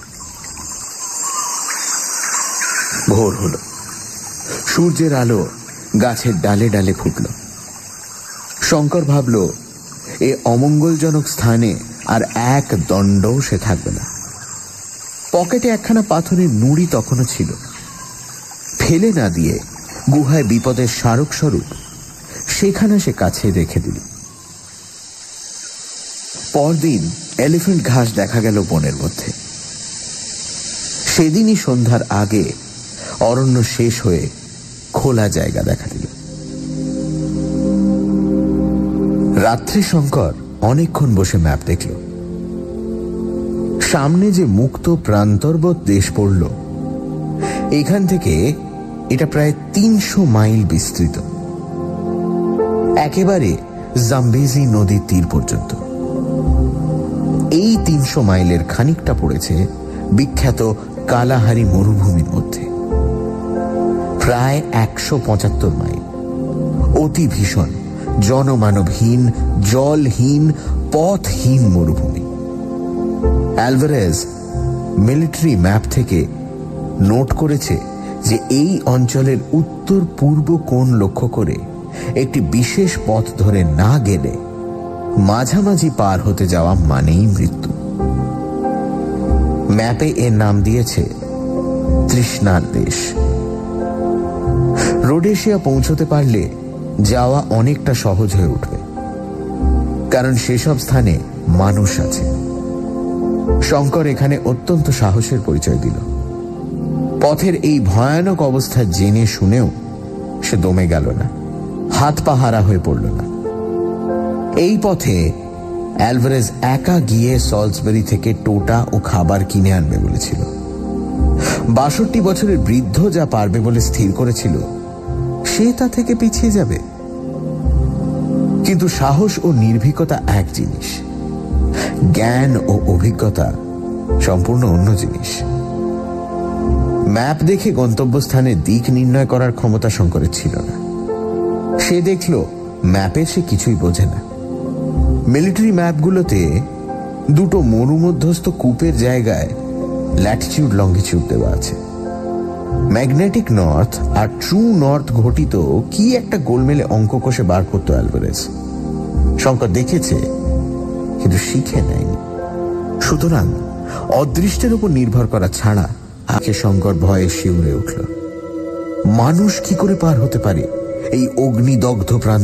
ভোর হল। সূর্যের আলো গাছের ডালে ডালে ফুটল। শঙ্কর ভাবল এ অমঙ্গলজনক স্থানে আর এক দণ্ডও সে থাকবে না। পকেটে একখানা পাথরের নুড়ি তখনও ছিল। ফেলে না দিয়ে গুহায় বিপদের স্মারক স্বরূপ সেখানে সে কাছে রেখে দিল। পরদিন এলিফ্যান্ট ঘাস দেখা গেল বনের মধ্যে। সেদিনই সন্ধ্যার আগে অরণ্য শেষ হয়ে খোলা জায়গা দেখা দিল। রাত্রে শঙ্কর অনেকক্ষণ বসে ম্যাপ দেখল। সামনে যে মুক্ত প্রান্তরবৎ দেশ পড়ল, এখান থেকে এটা প্রায় 300 মাইল বিস্তৃত, একেবারে জাম্বেজি নদীর তীর পর্যন্ত। এই 300 মাইলের খানিকটা পড়েছে বিখ্যাত কালাহারি মরুভূমির মধ্যে। প্রায় 175 মাইল, অতি ভীষণ জনমানবহীন, জলহীন, পথহীন মরুভূমি। অ্যালভারেজ মিলিটারি ম্যাপ থেকে নোট করেছে যে এই অঞ্চলের উত্তর পূর্ব কোণ লক্ষ্য করে একটি বিশেষ পথ ধরে না গেলে মাঝামাঝি পার হতে যাওয়া মানেই মৃত্যু। ম্যাপে এর নাম দিয়েছে তৃষ্ণার দেশ। রোডেশিয়া পৌঁছতে পারলে যাওয়া অনেকটা সহজ হয়ে উঠবে, কারণ সেসব স্থানে মানুষ আছে। শঙ্কর এখানে অত্যন্ত সাহসের পরিচয় দিল। পথের এই ভয়ানক অবস্থা জেনে শুনেও সে দমে গেল না, হাত পা হারা হয়ে পড়ল না। এই পথে অ্যালভারেজ একা গিয়ে সলসবেরি থেকে টোটা ও খাবার কিনে আনবে বলেছিল। ৬২ বছরের বৃদ্ধ যা পারবে বলে স্থির করেছিল, সে তা থেকে পিছিয়ে যাবে। কিন্তু সাহস ও নির্ভীকতা এক জিনিস, জ্ঞান ও অভিজ্ঞতা সম্পূর্ণ অন্য জিনিস। ম্যাপ দেখে গন্তব্যস্থানের দিক নির্ণয় করার ক্ষমতা শঙ্করের ছিল না। সে দেখল ম্যাপে সে কিছুই বোঝে না। মিলিটারি ম্যাপগুলোতে দুটো মরুমধ্যস্থ কূপের জায়গায় ল্যাটিটিউড লঙ্গিটিউড দেওয়া আছে। ম্যাগনেটিক নর্থ আর ট্রু নর্থ ঘটিত কি একটা গোলমেলে অঙ্ক কষে বার করত অ্যালভারেজ। শঙ্কর দেখেছে, কিন্তু শিখে নেয়নি। সুতরাং অদৃষ্টের উপর নির্ভর করা ছাড়া আগে শঙ্কর ভয়ে শিউরে উঠল। মানুষ কি করে পার হতে পারে এই অগ্নিদগ্ধ প্রান্ত?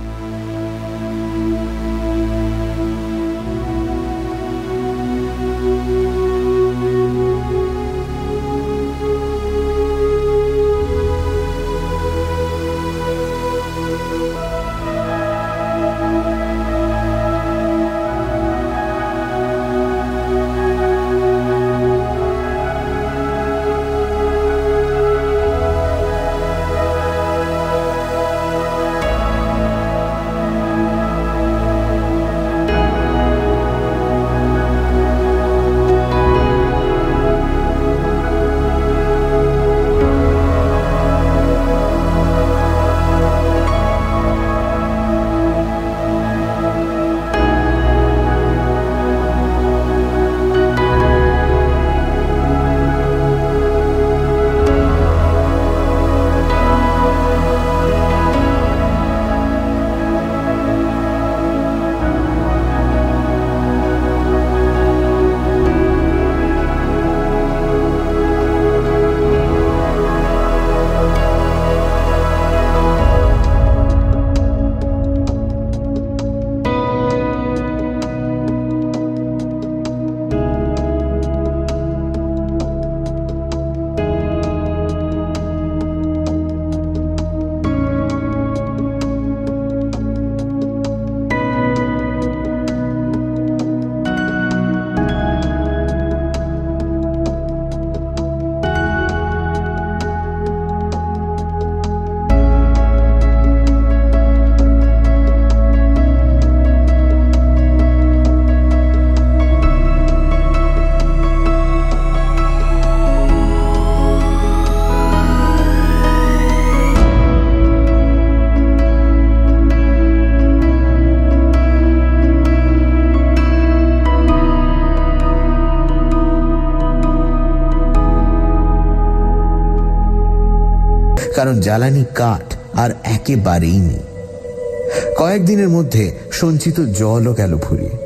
কারণ জ্বালানি কাঠ আর একেবারেই নেই। কয়েকদিনের মধ্যে সঞ্চিত জলও গেল ফুরিয়ে।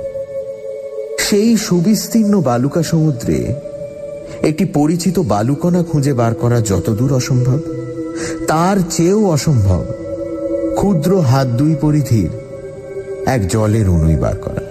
সেই সুবিস্তীর্ণ বালুকা সমুদ্রে একটি পরিচিত বালুকণা খুঁজে বার করা যতদূর অসম্ভব, তার চেয়েও অসম্ভব ক্ষুদ্র হাত দুই পরিধির এক জলের অণুই বার করা।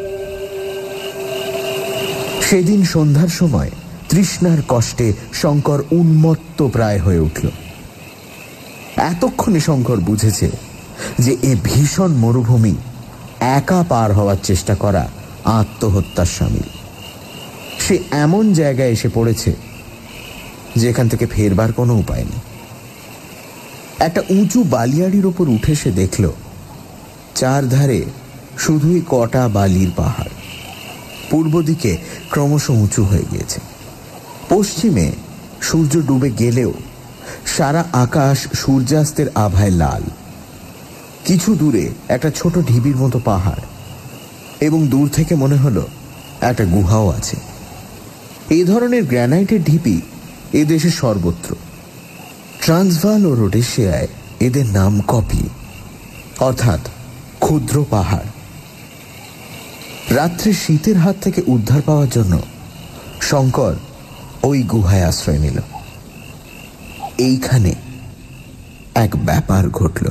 সেদিন সন্ধ্যার সময় তৃষ্ণার কষ্টে শঙ্কর উন্মত্ত প্রায় হয়ে উঠল। এতক্ষণে শঙ্কর বুঝেছে যে এ ভীষণ মরুভূমি একা পার হওয়ার চেষ্টা করা আত্মহত্যার শামিল। সে এমন জায়গায় এসে পড়েছে যেখান থেকে ফেরবার কোনো উপায় নেই। একটা উঁচু বালিয়াড়ির ওপর উঠে সে দেখল চারধারে শুধুই কটা বালির পাহাড়। পূর্ব দিকে ক্রমশ উঁচু হয়ে গিয়েছে। পশ্চিমে সূর্য ডুবে গেলেও সারা আকাশ সূর্যাস্তের আভায় লাল। কিছু দূরে একটা ছোট ঢিবির মতো পাহাড়, এবং দূর থেকে মনে হলো একটা গুহাও আছে। এই ধরনের গ্রানাইটের ঢিপি এদেশে সর্বত্র। ট্রান্সভাল ও রোডেশিয়ায় এদের নাম কপি, অর্থাৎ ক্ষুদ্র পাহাড়। রাত্রে শীতের হাত থেকে উদ্ধার পাওয়ার জন্য শঙ্কর ওই গুহায় আশ্রয় নিল। এইখানে এক ব্যাপার ঘটল।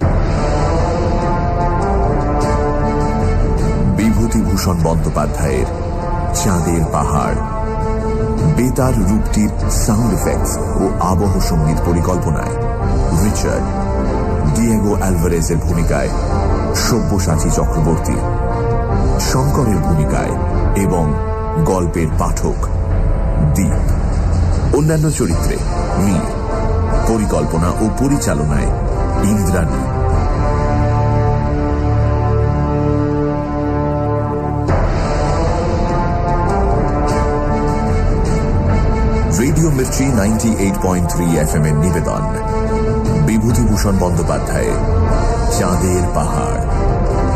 বিভূতিভূষণ বন্দ্যোপাধ্যায়ের চাঁদের পাহাড় বেতার রূপটির সাউন্ড এফেক্টস ও আবহ সঙ্গীত পরিকল্পনায় রিচার্ড, ডিয়েগো অ্যালভারেজের ভূমিকায় সব্যসাচী চক্রবর্তী, শঙ্করের ভূমিকায় এবং গল্পের পাঠক দীপ, অন্যান্য চরিত্রে মীর, পরিকল্পনা ও পরিচালনায় ইন্দ্রাণী। রেডিও মির্চি 98.3 FM এর নিবেদন বিভূতিভূষণ বন্দ্যোপাধ্যায়ের চাঁদের পাহাড়।